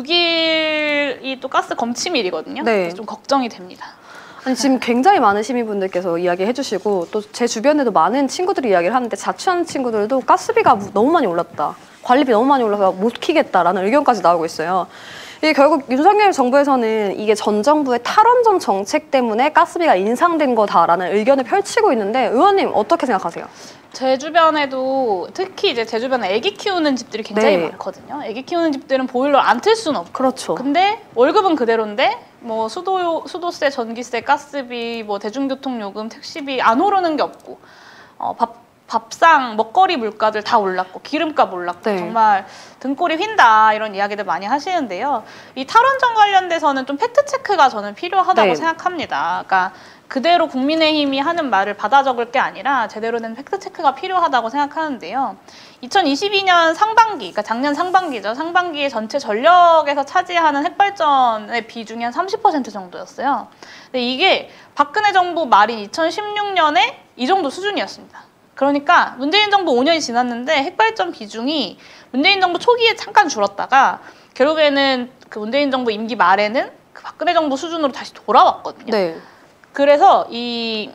6일이 또 가스 검침일이거든요. 네. 그래서 좀 걱정이 됩니다. 아니 지금 굉장히 많은 시민분들께서 이야기해 주시고 또 제 주변에도 많은 친구들이 이야기를 하는데 자취하는 친구들도 가스비가 너무 많이 올랐다. 관리비 너무 많이 올라서 못 키겠다라는 의견까지 나오고 있어요. 이게 결국 윤석열 정부에서는 이게 전 정부의 탈원전 정책 때문에 가스비가 인상된 거다라는 의견을 펼치고 있는데 의원님 어떻게 생각하세요? 제 주변에도 특히 이제 제 주변에 아기 키우는 집들이 굉장히 네. 많거든요. 아기 키우는 집들은 보일러 안 틀 수는 없고. 그렇죠. 근데 월급은 그대로인데 뭐 수도세, 전기세, 가스비, 뭐 대중교통 요금, 택시비 안 오르는 게 없고 밥상, 먹거리 물가들 다 올랐고 기름값 올랐고 네. 정말 등골이 휜다 이런 이야기들 많이 하시는데요. 이 탈원전 관련돼서는 좀 팩트체크가 저는 필요하다고 네. 생각합니다. 그러니까 그대로 국민의힘이 하는 말을 받아 적을 게 아니라 제대로 된 팩트체크가 필요하다고 생각하는데요. 2022년 상반기, 그러니까 작년 상반기죠. 상반기에 전체 전력에서 차지하는 핵발전의 비중이 한 30% 정도였어요. 근데 이게 박근혜 정부 말인 2016년에 이 정도 수준이었습니다. 그러니까 문재인 정부 5년이 지났는데 핵발전 비중이 문재인 정부 초기에 잠깐 줄었다가 결국에는 그 문재인 정부 임기 말에는 그 박근혜 정부 수준으로 다시 돌아왔거든요. 네. 그래서 이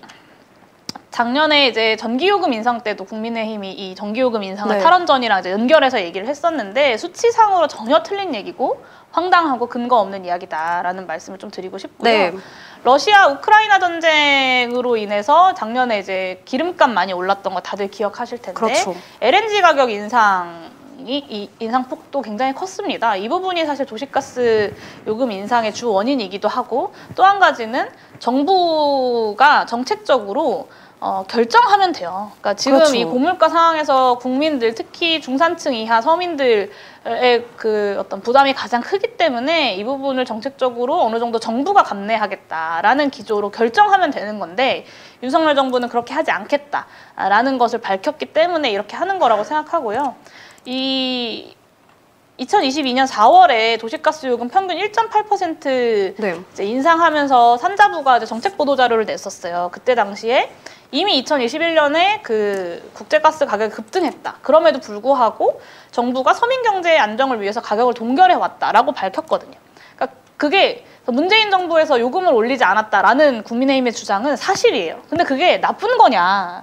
작년에 이제 전기요금 인상 때도 국민의힘이 이 전기요금 인상을 네. 탈원전이랑 이제 연결해서 얘기를 했었는데 수치상으로 전혀 틀린 얘기고 황당하고 근거 없는 이야기다라는 말씀을 좀 드리고 싶고요. 네. 러시아 우크라이나 전쟁으로 인해서 작년에 이제 기름값 많이 올랐던 거 다들 기억하실 텐데 그렇죠. LNG 가격 이 인상폭도 굉장히 컸습니다. 이 부분이 사실 도시가스 요금 인상의 주 원인이기도 하고 또 한 가지는 정부가 정책적으로 결정하면 돼요. 그러니까 지금 그렇죠. 이 고물가 상황에서 국민들, 특히 중산층 이하 서민들의 그 어떤 부담이 가장 크기 때문에 이 부분을 정책적으로 어느 정도 정부가 감내하겠다라는 기조로 결정하면 되는 건데 윤석열 정부는 그렇게 하지 않겠다라는 것을 밝혔기 때문에 이렇게 하는 거라고 생각하고요. 이 2022년 4월에 도시가스 요금 평균 1.8% 네. 이제 인상하면서 산자부가 이제 정책 보도 자료를 냈었어요. 그때 당시에 이미 2021년에 그 국제가스 가격이 급등했다. 그럼에도 불구하고 정부가 서민 경제의 안정을 위해서 가격을 동결해 왔다라고 밝혔거든요. 그러니까 그게 문재인 정부에서 요금을 올리지 않았다라는 국민의힘의 주장은 사실이에요. 근데 그게 나쁜 거냐?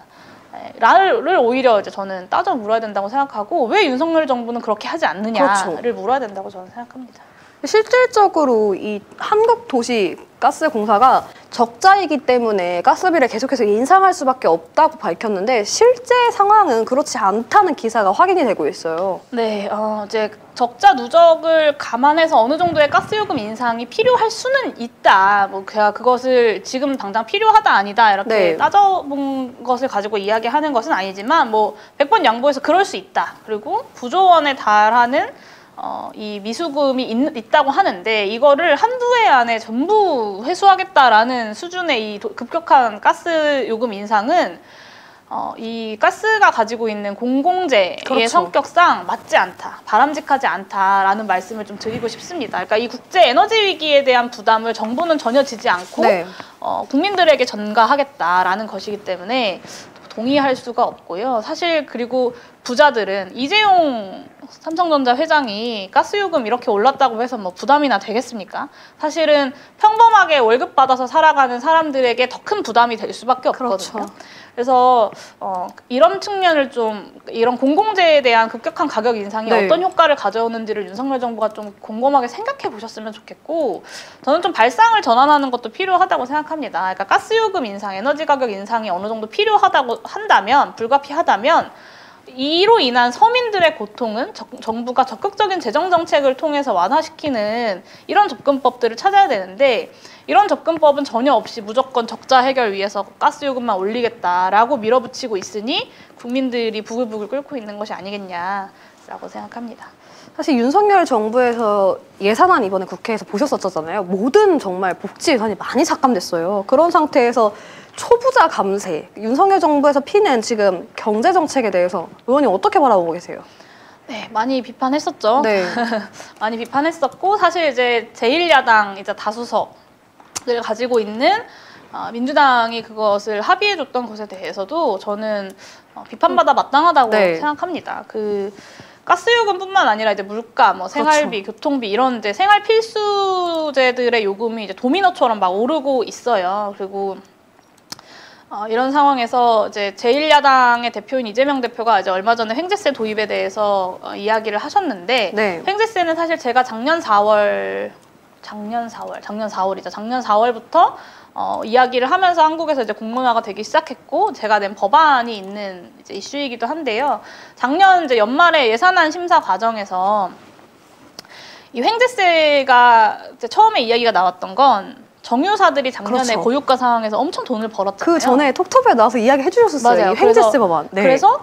를 오히려 이제 저는 따져 물어야 된다고 생각하고 왜 윤석열 정부는 그렇게 하지 않느냐를 그렇죠. 물어야 된다고 저는 생각합니다. 실질적으로 이 한국도시가스공사가 적자이기 때문에 가스비를 계속해서 인상할 수밖에 없다고 밝혔는데 실제 상황은 그렇지 않다는 기사가 확인이 되고 있어요. 네, 이제 적자 누적을 감안해서 어느 정도의 가스요금 인상이 필요할 수는 있다. 뭐 제가 그것을 지금 당장 필요하다 아니다 이렇게 네. 따져본 것을 가지고 이야기하는 것은 아니지만 뭐 100번 양보해서 그럴 수 있다. 그리고 9조 원에 달하는 이 미수금이 있다고 하는데 이거를 한두 해 안에 전부 회수하겠다라는 수준의 이 급격한 가스 요금 인상은 이 가스가 가지고 있는 공공재의 그렇죠. 성격상 맞지 않다, 바람직하지 않다라는 말씀을 좀 드리고 싶습니다. 그러니까 이 국제 에너지 위기에 대한 부담을 정부는 전혀 지지 않고 네. 국민들에게 전가하겠다라는 것이기 때문에 동의할 수가 없고요. 사실 그리고 부자들은 이재용 삼성전자 회장이 가스요금 이렇게 올랐다고 해서 뭐 부담이나 되겠습니까? 사실은 평범하게 월급 받아서 살아가는 사람들에게 더 큰 부담이 될 수밖에 없거든요. 그렇죠. 그래서 이런 측면을 좀 이런 공공재에 대한 급격한 가격 인상이 네. 어떤 효과를 가져오는지를 윤석열 정부가 좀 곰곰하게 생각해 보셨으면 좋겠고 저는 좀 발상을 전환하는 것도 필요하다고 생각합니다. 그러니까 가스요금 인상, 에너지 가격 인상이 어느 정도 필요하다고 한다면 불가피하다면 이로 인한 서민들의 고통은 정부가 적극적인 재정 정책을 통해서 완화시키는 이런 접근법들을 찾아야 되는데 이런 접근법은 전혀 없이 무조건 적자 해결 위해서 가스요금만 올리겠다라고 밀어붙이고 있으니 국민들이 부글부글 끓고 있는 것이 아니겠냐라고 생각합니다. 사실 윤석열 정부에서 예산안 이번에 국회에서 보셨었잖아요. 모든 정말 복지 예산이 많이 삭감됐어요. 그런 상태에서 초부자 감세, 윤석열 정부에서 피는 지금 경제 정책에 대해서 의원님 어떻게 바라보고 계세요? 네, 많이 비판했었죠. 네. 많이 비판했었고 사실 이제 제1야당 이제 다수석을 가지고 있는 민주당이 그것을 합의해줬던 것에 대해서도 저는 비판받아 마땅하다고 네. 생각합니다. 그 가스요금뿐만 아니라 이제 물가, 뭐 생활비, 그렇죠. 교통비 이런 이제 생활 필수제들의 요금이 이제 도미노처럼 막 오르고 있어요. 그리고 이런 상황에서 이제 제1야당의 대표인 이재명 대표가 이제 얼마 전에 횡재세 도입에 대해서 이야기를 하셨는데 네. 횡재세는 사실 제가 작년 4월부터 이야기를 하면서 한국에서 이제 공론화가 되기 시작했고 제가 낸 법안이 있는 이제 이슈이기도 한데요. 작년 이제 연말에 예산안 심사 과정에서 이 횡재세가 이제 처음에 이야기가 나왔던 건 정유사들이 작년에 그렇죠. 고유가 상황에서 엄청 돈을 벌었잖아요. 그 전에 톡톡에 나와서 이야기 해주셨었어요. 맞아요. 이 횡재세 법안. 네. 그래서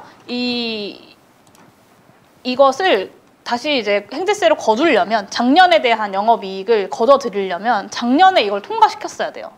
이것을 다시 이제 횡재세로 거두려면 작년에 대한 영업이익을 걷어들이려면 작년에 이걸 통과시켰어야 돼요.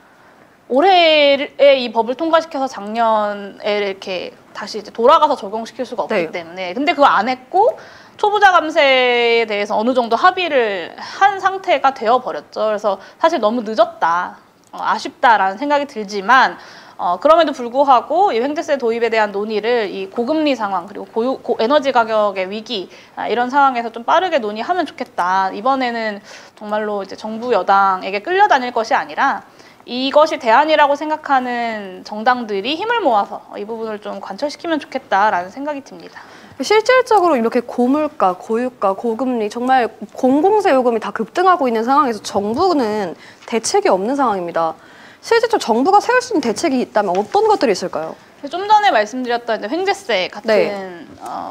올해에 이 법을 통과시켜서 작년에 이렇게 다시 이제 돌아가서 적용시킬 수가 없기 네. 때문에 근데 그거 안 했고 초부자 감세에 대해서 어느 정도 합의를 한 상태가 되어버렸죠. 그래서 사실 너무 늦었다, 아쉽다라는 생각이 들지만 그럼에도 불구하고 이 횡재세 도입에 대한 논의를 이 고금리 상황 그리고 에너지 가격의 위기 이런 상황에서 좀 빠르게 논의하면 좋겠다. 이번에는 정말로 이제 정부 여당에게 끌려다닐 것이 아니라 이것이 대안이라고 생각하는 정당들이 힘을 모아서 이 부분을 좀 관철시키면 좋겠다라는 생각이 듭니다. 실질적으로 이렇게 고물가, 고유가, 고금리 정말 공공세 요금이 다 급등하고 있는 상황에서 정부는 대책이 없는 상황입니다. 실제로 정부가 세울 수 있는 대책이 있다면 어떤 것들이 있을까요? 좀 전에 말씀드렸던 이제 횡재세 같은 네.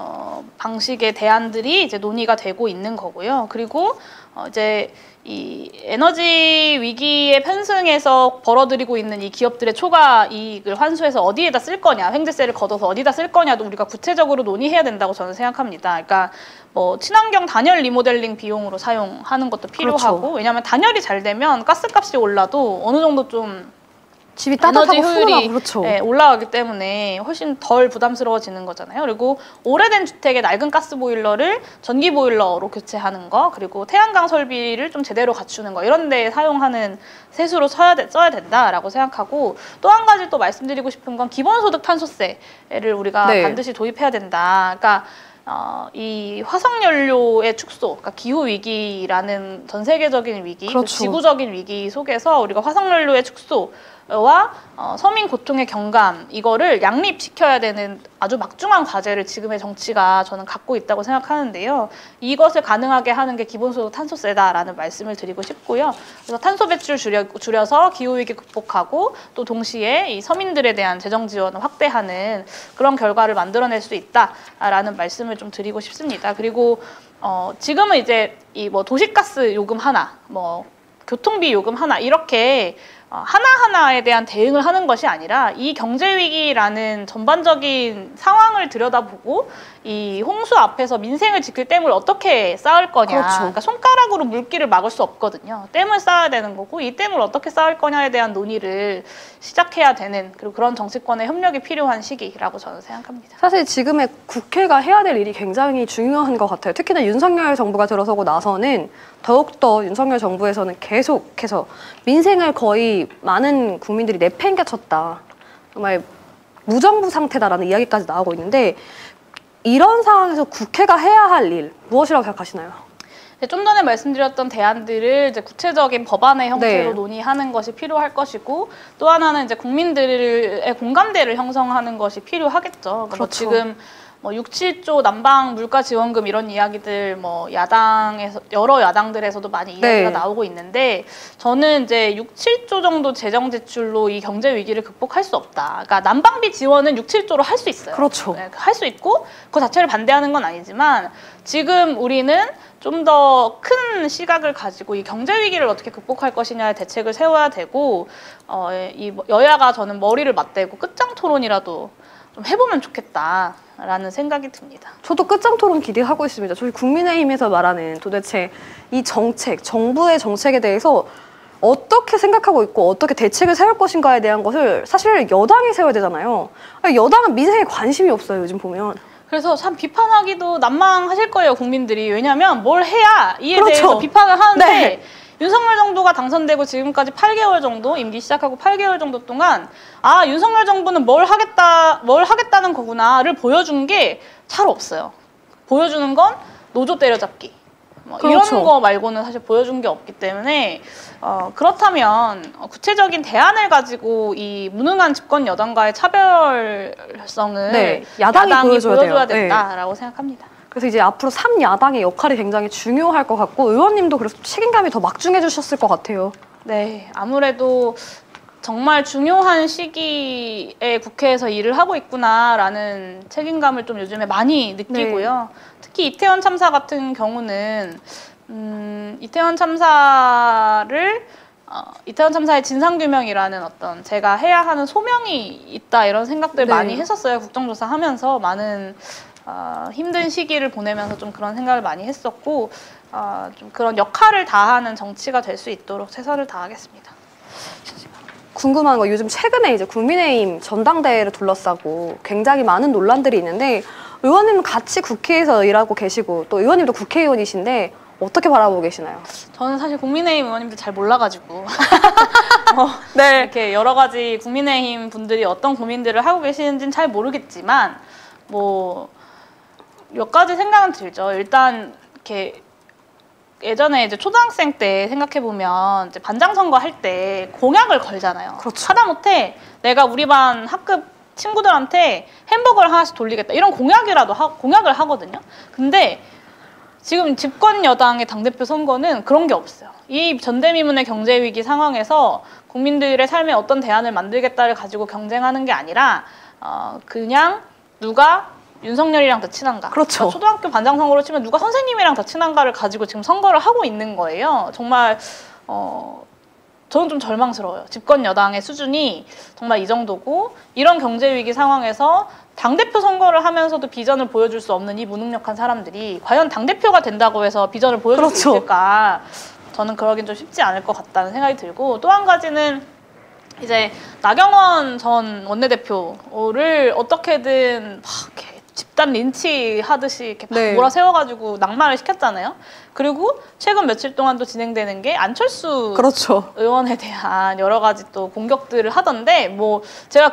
방식의 대안들이 이제 논의가 되고 있는 거고요. 그리고 이제 이 에너지 위기의 편승에서 벌어들이고 있는 이 기업들의 초과 이익을 환수해서 어디에다 쓸 거냐, 횡재세를 걷어서 어디다 쓸 거냐도 우리가 구체적으로 논의해야 된다고 저는 생각합니다. 그러니까 뭐 친환경 단열 리모델링 비용으로 사용하는 것도 필요하고 그렇죠. 왜냐하면 단열이 잘 되면 가스값이 올라도 어느 정도 좀 집이 에너지 따뜻하고 효율이 훈훈하고 그렇죠. 올라가기 때문에 훨씬 덜 부담스러워지는 거잖아요. 그리고 오래된 주택의 낡은 가스 보일러를 전기 보일러로 교체하는 거, 그리고 태양광 설비를 좀 제대로 갖추는 거 이런 데 사용하는 세수로 써야 된다라고 생각하고 또 한 가지 또 말씀드리고 싶은 건 기본소득 탄소세를 우리가 네. 반드시 도입해야 된다. 그러니까 이 화석연료의 축소, 그러니까 기후 위기라는 전 세계적인 위기, 그렇죠. 지구적인 위기 속에서 우리가 화석연료의 축소와 서민 고통의 경감 이거를 양립시켜야 되는 아주 막중한 과제를 지금의 정치가 저는 갖고 있다고 생각하는데요. 이것을 가능하게 하는 게 기본소득 탄소세다라는 말씀을 드리고 싶고요. 그래서 탄소 배출 줄여서 기후 위기 극복하고 또 동시에 이 서민들에 대한 재정 지원을 확대하는 그런 결과를 만들어낼 수 있다라는 말씀을 좀 드리고 싶습니다. 그리고 지금은 이제 이 뭐 도시가스 요금 하나, 뭐 교통비 요금 하나 이렇게 하나하나에 대한 대응을 하는 것이 아니라 이 경제위기라는 전반적인 상황을 들여다보고 이 홍수 앞에서 민생을 지킬 댐을 어떻게 쌓을 거냐. 그렇죠. 그러니까 손가락으로 물기를 막을 수 없거든요. 댐을 쌓아야 되는 거고 이 댐을 어떻게 쌓을 거냐에 대한 논의를 시작해야 되는 그리고 그런 정치권의 협력이 필요한 시기라고 저는 생각합니다. 사실 지금의 국회가 해야 될 일이 굉장히 중요한 것 같아요. 특히나 윤석열 정부가 들어서고 나서는 더욱더 윤석열 정부에서는 계속해서 민생을 거의 많은 국민들이 내팽개쳤다. 정말 무정부 상태다라는 이야기까지 나오고 있는데 이런 상황에서 국회가 해야 할 일 무엇이라고 생각하시나요? 좀 전에 말씀드렸던 대안들을 이제 구체적인 법안의 형태로 네. 논의하는 것이 필요할 것이고 또 하나는 이제 국민들의 공감대를 형성하는 것이 필요하겠죠. 그렇죠. 뭐 지금 뭐 6, 7조 난방 물가 지원금 이런 이야기들 뭐 야당에서 여러 야당들에서도 많이 이야기가 네. 나오고 있는데 저는 이제 6, 7조 정도 재정 지출로 이 경제 위기를 극복할 수 없다. 그러니까 난방비 지원은 6, 7조로 할 수 있어요. 그렇죠. 네, 할 수 있고 그 자체를 반대하는 건 아니지만 지금 우리는 좀 더 큰 시각을 가지고 이 경제 위기를 어떻게 극복할 것이냐의 대책을 세워야 되고 이 여야가 저는 머리를 맞대고 끝장 토론이라도 좀 해보면 좋겠다라는 생각이 듭니다. 저도 끝장 토론 기대하고 있습니다. 저희 국민의힘에서 말하는 도대체 이 정책, 정부의 정책에 대해서 어떻게 생각하고 있고 어떻게 대책을 세울 것인가에 대한 것을 사실 여당이 세워야 되잖아요. 여당은 민생에 관심이 없어요, 요즘 보면. 그래서 참 비판하기도 난망하실 거예요, 국민들이. 왜냐하면 뭘 해야 이에 그렇죠. 대해서 비판을 하는데 네. 윤석열 정부가 당선되고 지금까지 8개월 정도, 임기 시작하고 8개월 정도 동안 아, 윤석열 정부는 뭘 하겠다는 거구나를 보여준 게 잘 없어요. 보여주는 건 노조 때려잡기. 뭐 그렇죠. 이런 거 말고는 사실 보여준 게 없기 때문에 그렇다면 구체적인 대안을 가지고 이 무능한 집권 여당과의 차별성을 네, 야당이 보여줘야 돼요. 된다라고 생각합니다. 그래서 이제 앞으로 3야당의 역할이 굉장히 중요할 것 같고 의원님도 그래서 책임감이 더 막중해지셨을 것 같아요. 네, 아무래도 정말 중요한 시기에 국회에서 일을 하고 있구나라는 책임감을 좀 요즘에 많이 느끼고요. 네. 특히 이태원 참사 같은 경우는 이태원 참사를 이태원 참사의 진상규명이라는 어떤 제가 해야 하는 소명이 있다 이런 생각들 네. 많이 했었어요. 국정조사 하면서 많은 힘든 시기를 보내면서 좀 그런 생각을 많이 했었고 좀 그런 역할을 다하는 정치가 될 수 있도록 최선을 다하겠습니다. 궁금한 거 요즘 최근에 이제 국민의힘 전당대회를 둘러싸고 굉장히 많은 논란들이 있는데 의원님은 같이 국회에서 일하고 계시고 또 의원님도 국회의원이신데 어떻게 바라보고 계시나요? 저는 사실 국민의힘 의원님들 잘 몰라가지고 네. 이렇게 여러 가지 국민의힘 분들이 어떤 고민들을 하고 계시는지는 잘 모르겠지만 뭐 몇 가지 생각은 들죠. 일단 이렇게 예전에 이제 초등학생 때 생각해 보면 이제 반장 선거 할 때 공약을 걸잖아요. 그렇죠. 하다못해 내가 우리 반 학급 친구들한테 햄버거를 하나씩 돌리겠다 이런 공약을 하거든요. 근데 지금 집권 여당의 당대표 선거는 그런 게 없어요. 이 전대미문의 경제 위기 상황에서 국민들의 삶에 어떤 대안을 만들겠다를 가지고 경쟁하는 게 아니라 그냥 누가 윤석열이랑 더 친한가? 그렇죠. 그러니까 초등학교 반장 선거로 치면 누가 선생님이랑 더 친한가를 가지고 지금 선거를 하고 있는 거예요. 정말 저는 좀 절망스러워요. 집권 여당의 수준이 정말 이 정도고 이런 경제 위기 상황에서 당대표 선거를 하면서도 비전을 보여줄 수 없는 이 무능력한 사람들이 과연 당대표가 된다고 해서 비전을 보여줄 수 그렇죠. 있을까? 저는 그러긴 좀 쉽지 않을 것 같다는 생각이 들고 또 한 가지는 이제 나경원 전 원내대표를 어떻게든 막 이렇게 집단 린치 하듯이 이렇게 막 네. 몰아세워가지고 낙마를 시켰잖아요. 그리고 최근 며칠 동안 또 진행되는 게 안철수 그렇죠. 의원에 대한 여러 가지 또 공격들을 하던데 뭐 제가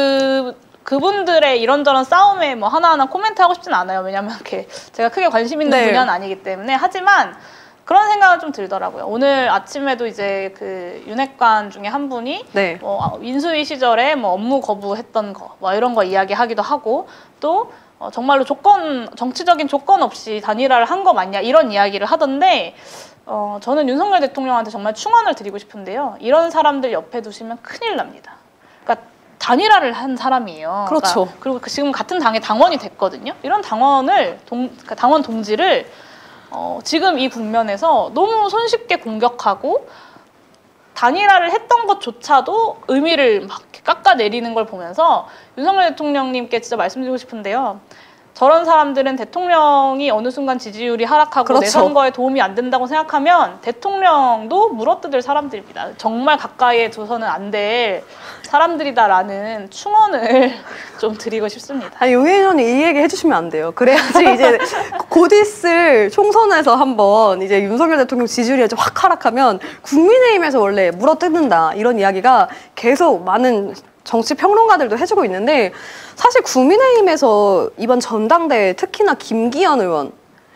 그분들의 이런저런 싸움에 뭐 하나하나 코멘트하고 싶진 않아요. 왜냐면 이렇게 제가 크게 관심 있는 네. 분야는 아니기 때문에 하지만 그런 생각은 좀 들더라고요. 오늘 아침에도 이제 그 윤핵관 중에 한 분이 네. 뭐 인수위 시절에 뭐 업무 거부했던 거 뭐 이런 거 이야기하기도 하고 또 정말로 정치적인 조건 없이 단일화를 한 거 맞냐 이런 이야기를 하던데 저는 윤석열 대통령한테 정말 충언을 드리고 싶은데요. 이런 사람들 옆에 두시면 큰일 납니다. 그러니까 단일화를 한 사람이에요. 그렇죠. 그러니까 그리고 지금 같은 당의 당원이 됐거든요. 이런 당원을 그러니까 당원 동지를 지금 이 국면에서 너무 손쉽게 공격하고 단일화를 했던 것조차도 의미를 막 깎아내리는 걸 보면서 윤석열 대통령님께 진짜 말씀드리고 싶은데요. 저런 사람들은 대통령이 어느 순간 지지율이 하락하고 그렇죠. 내 선거에 도움이 안 된다고 생각하면 대통령도 물어뜯을 사람들입니다. 정말 가까이에 두서는 안 될 사람들이다라는 충언을 좀 드리고 싶습니다. 아니 용혜연이 이 얘기 해주시면 안 돼요. 그래야지 이제 곧 있을 총선에서 한번 이제 윤석열 대통령 지지율이 이제 확 하락하면 국민의힘에서 원래 물어뜯는다 이런 이야기가 계속 많은 정치 평론가들도 해주고 있는데 사실 국민의힘에서 이번 전당대회 특히나 김기현 의원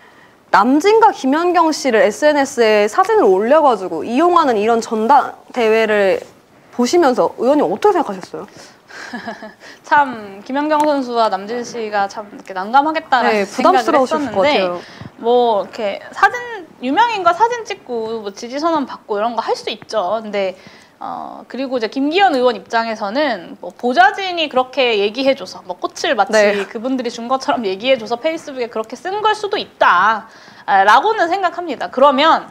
남진과 김연경 씨를 SNS에 사진을 올려가지고 이용하는 이런 전당대회를 보시면서 의원님 어떻게 생각하셨어요? 참 김연경 선수와 남진 씨가 참 이렇게 난감하겠다라는 네, 생각을 부담스러우실 것 했었는데 같아요. 뭐 이렇게 유명인과 사진 찍고 뭐 지지 선언 받고 이런 거 할 수 있죠. 근데 그리고 이제 김기현 의원 입장에서는 뭐 보좌진이 그렇게 얘기해줘서 뭐 꽃을 마치 네. 그분들이 준 것처럼 얘기해줘서 페이스북에 그렇게 쓴 걸 수도 있다라고는 생각합니다. 그러면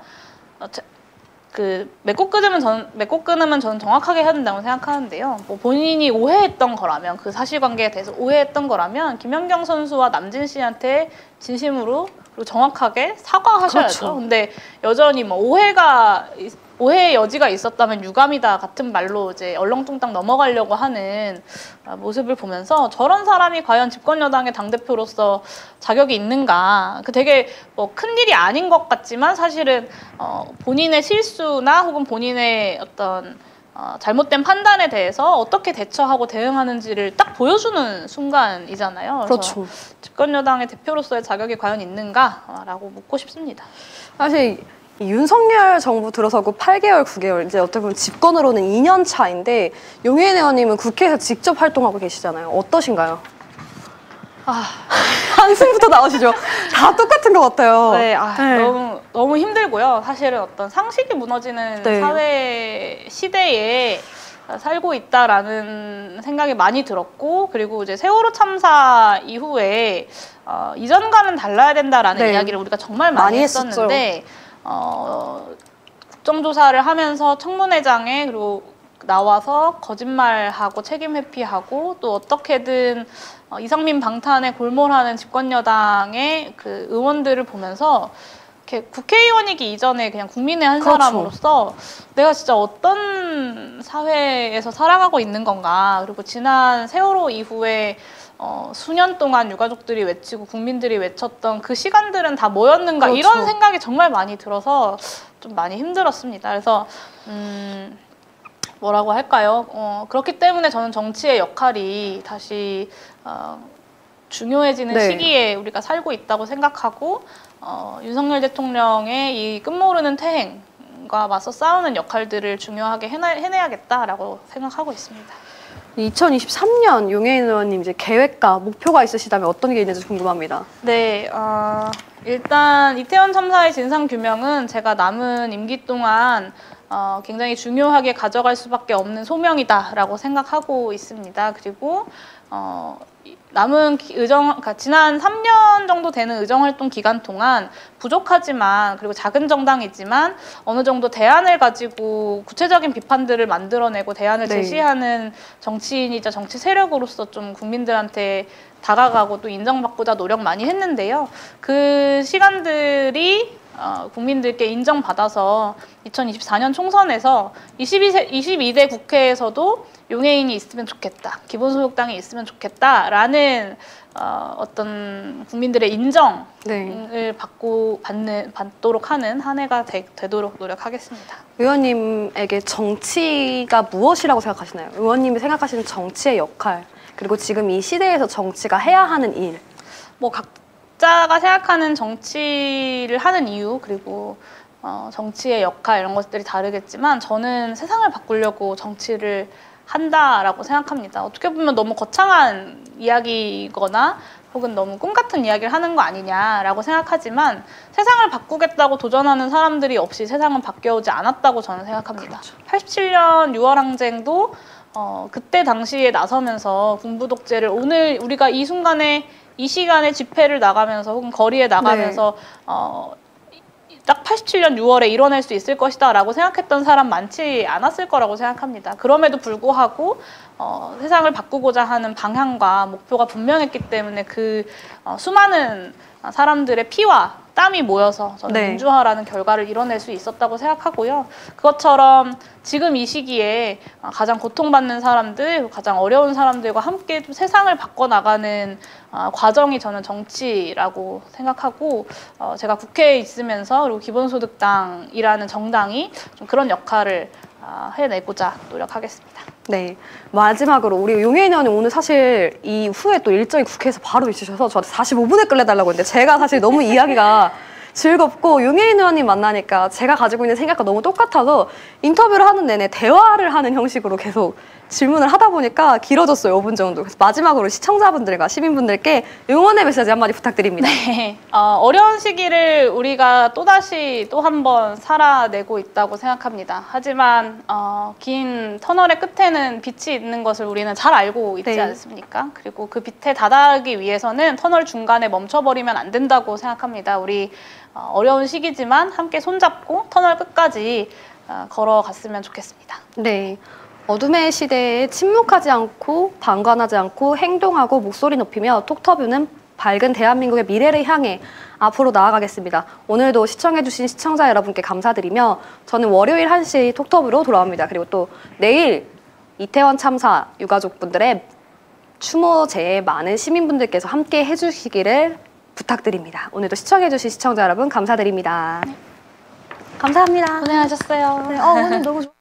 맺고 끊으면 저는 정확하게 해야 된다고 생각하는데요. 뭐 본인이 오해했던 거라면 그 사실관계에 대해서 오해했던 거라면 김연경 선수와 남진 씨한테 진심으로 그리고 정확하게 사과하셔야죠. 그렇죠. 근데 여전히 뭐 오해의 여지가 있었다면 유감이다 같은 말로 이제 얼렁뚱땅 넘어가려고 하는 모습을 보면서 저런 사람이 과연 집권여당의 당대표로서 자격이 있는가. 되게 뭐 큰일이 아닌 것 같지만 사실은 본인의 실수나 혹은 본인의 어떤 잘못된 판단에 대해서 어떻게 대처하고 대응하는지를 딱 보여주는 순간이잖아요. 그래서 그렇죠. 집권여당의 대표로서의 자격이 과연 있는가라고 묻고 싶습니다. 사실 이 윤석열 정부 들어서고 8개월, 9개월 이제 어떻게 보면 집권으로는 2년 차인데 용혜인 의원님은 국회에서 직접 활동하고 계시잖아요. 어떠신가요? 한숨부터 나오시죠. 다 똑같은 것 같아요. 네, 네. 너무 힘들고요. 사실은 어떤 상식이 무너지는 네. 사회 시대에 살고 있다라는 생각이 많이 들었고, 그리고 이제 세월호 참사 이후에 이전과는 달라야 된다라는 네. 이야기를 우리가 정말 많이 했었는데 국정조사를 하면서 청문회장에 그리고 나와서 거짓말하고 책임 회피하고 또 어떻게든 이상민 방탄에 골몰하는 집권여당의 그 의원들을 보면서 이렇게 국회의원이기 이전에 그냥 국민의 한 그렇죠. 사람으로서 내가 진짜 어떤 사회에서 살아가고 있는 건가. 그리고 지난 세월호 이후에 수년 동안 유가족들이 외치고 국민들이 외쳤던 그 시간들은 다 뭐였는가. 그렇죠. 이런 생각이 정말 많이 들어서 좀 많이 힘들었습니다. 그래서 뭐라고 할까요? 그렇기 때문에 저는 정치의 역할이 다시 중요해지는 네. 시기에 우리가 살고 있다고 생각하고 윤석열 대통령의 이 끝모르는 퇴행과 맞서 싸우는 역할들을 중요하게 해내야겠다라고 생각하고 있습니다. 2023년 용해인 의원님 이제 계획과 목표가 있으시다면 어떤 게 있는지 궁금합니다. 네, 일단 이태원 참사의 진상 규명은 제가 남은 임기 동안 굉장히 중요하게 가져갈 수밖에 없는 소명이다라고 생각하고 있습니다. 그리고 남은 그러니까 지난 3년 정도 되는 의정활동 기간 동안 부족하지만 그리고 작은 정당이지만 어느 정도 대안을 가지고 구체적인 비판들을 만들어내고 대안을 네. 제시하는 정치인이자 정치 세력으로서 좀 국민들한테 다가가고 또 인정받고자 노력 많이 했는데요. 그 시간들이 국민들께 인정받아서 2024년 총선에서 22대 국회에서도 용해인이 있으면 좋겠다, 기본소득당이 있으면 좋겠다라는 어떤 국민들의 인정을 네. 받도록 하는 한 해가 되도록 노력하겠습니다. 의원님에게 정치가 무엇이라고 생각하시나요? 의원님이 생각하시는 정치의 역할, 그리고 지금 이 시대에서 정치가 해야 하는 일. 뭐 각자가 생각하는 정치를 하는 이유 그리고 정치의 역할 이런 것들이 다르겠지만 저는 세상을 바꾸려고 정치를 한다라고 생각합니다. 어떻게 보면 너무 거창한 이야기거나 혹은 너무 꿈 같은 이야기를 하는 거 아니냐라고 생각하지만 세상을 바꾸겠다고 도전하는 사람들이 없이 세상은 바뀌어오지 않았다고 저는 생각합니다. 그렇죠. 87년 6월 항쟁도 그때 당시에 나서면서 군부 독재를 오늘 우리가 이 순간에 이 시간에 집회를 나가면서 혹은 거리에 나가면서 딱 87년 6월에 이뤄낼 수 있을 것이다 라고 생각했던 사람 많지 않았을 거라고 생각합니다. 그럼에도 불구하고 세상을 바꾸고자 하는 방향과 목표가 분명했기 때문에 그 수많은 사람들의 피와 땀이 모여서 저는 네. 민주화라는 결과를 이뤄낼 수 있었다고 생각하고요. 그것처럼 지금 이 시기에 가장 고통받는 사람들, 가장 어려운 사람들과 함께 좀 세상을 바꿔나가는 과정이 저는 정치라고 생각하고 제가 국회에 있으면서 그리고 기본소득당이라는 정당이 좀 그런 역할을 해내고자 노력하겠습니다. 네. 마지막으로 우리 용해인 의원님 오늘 사실 이후에 또 일정이 국회에서 바로 있으셔서 저한테 45분에 끌려달라고 했는데 제가 사실 너무 이야기가 즐겁고 용해인 의원님 만나니까 제가 가지고 있는 생각과 너무 똑같아서 인터뷰를 하는 내내 대화를 하는 형식으로 계속 질문을 하다 보니까 길어졌어요. 5분 정도. 그래서 마지막으로 시청자분들과 시민분들께 응원의 메시지 한마디 부탁드립니다. 네. 어려운 시기를 우리가 또다시 또 한 번 살아내고 있다고 생각합니다. 하지만 긴 터널의 끝에는 빛이 있는 것을 우리는 잘 알고 있지 네. 않습니까? 그리고 그 빛에 다다르기 위해서는 터널 중간에 멈춰버리면 안 된다고 생각합니다. 우리 어려운 시기지만 함께 손잡고 터널 끝까지 걸어갔으면 좋겠습니다. 네. 어둠의 시대에 침묵하지 않고 방관하지 않고 행동하고 목소리 높이며 톡터뷰는 밝은 대한민국의 미래를 향해 앞으로 나아가겠습니다. 오늘도 시청해주신 시청자 여러분께 감사드리며 저는 월요일 1시 톡터뷰로 돌아옵니다. 그리고 또 내일 이태원 참사 유가족분들의 추모제에 많은 시민분들께서 함께 해주시기를 부탁드립니다. 오늘도 시청해주신 시청자 여러분 감사드립니다. 감사합니다. 고생하셨어요. 네, 오늘 너무 좋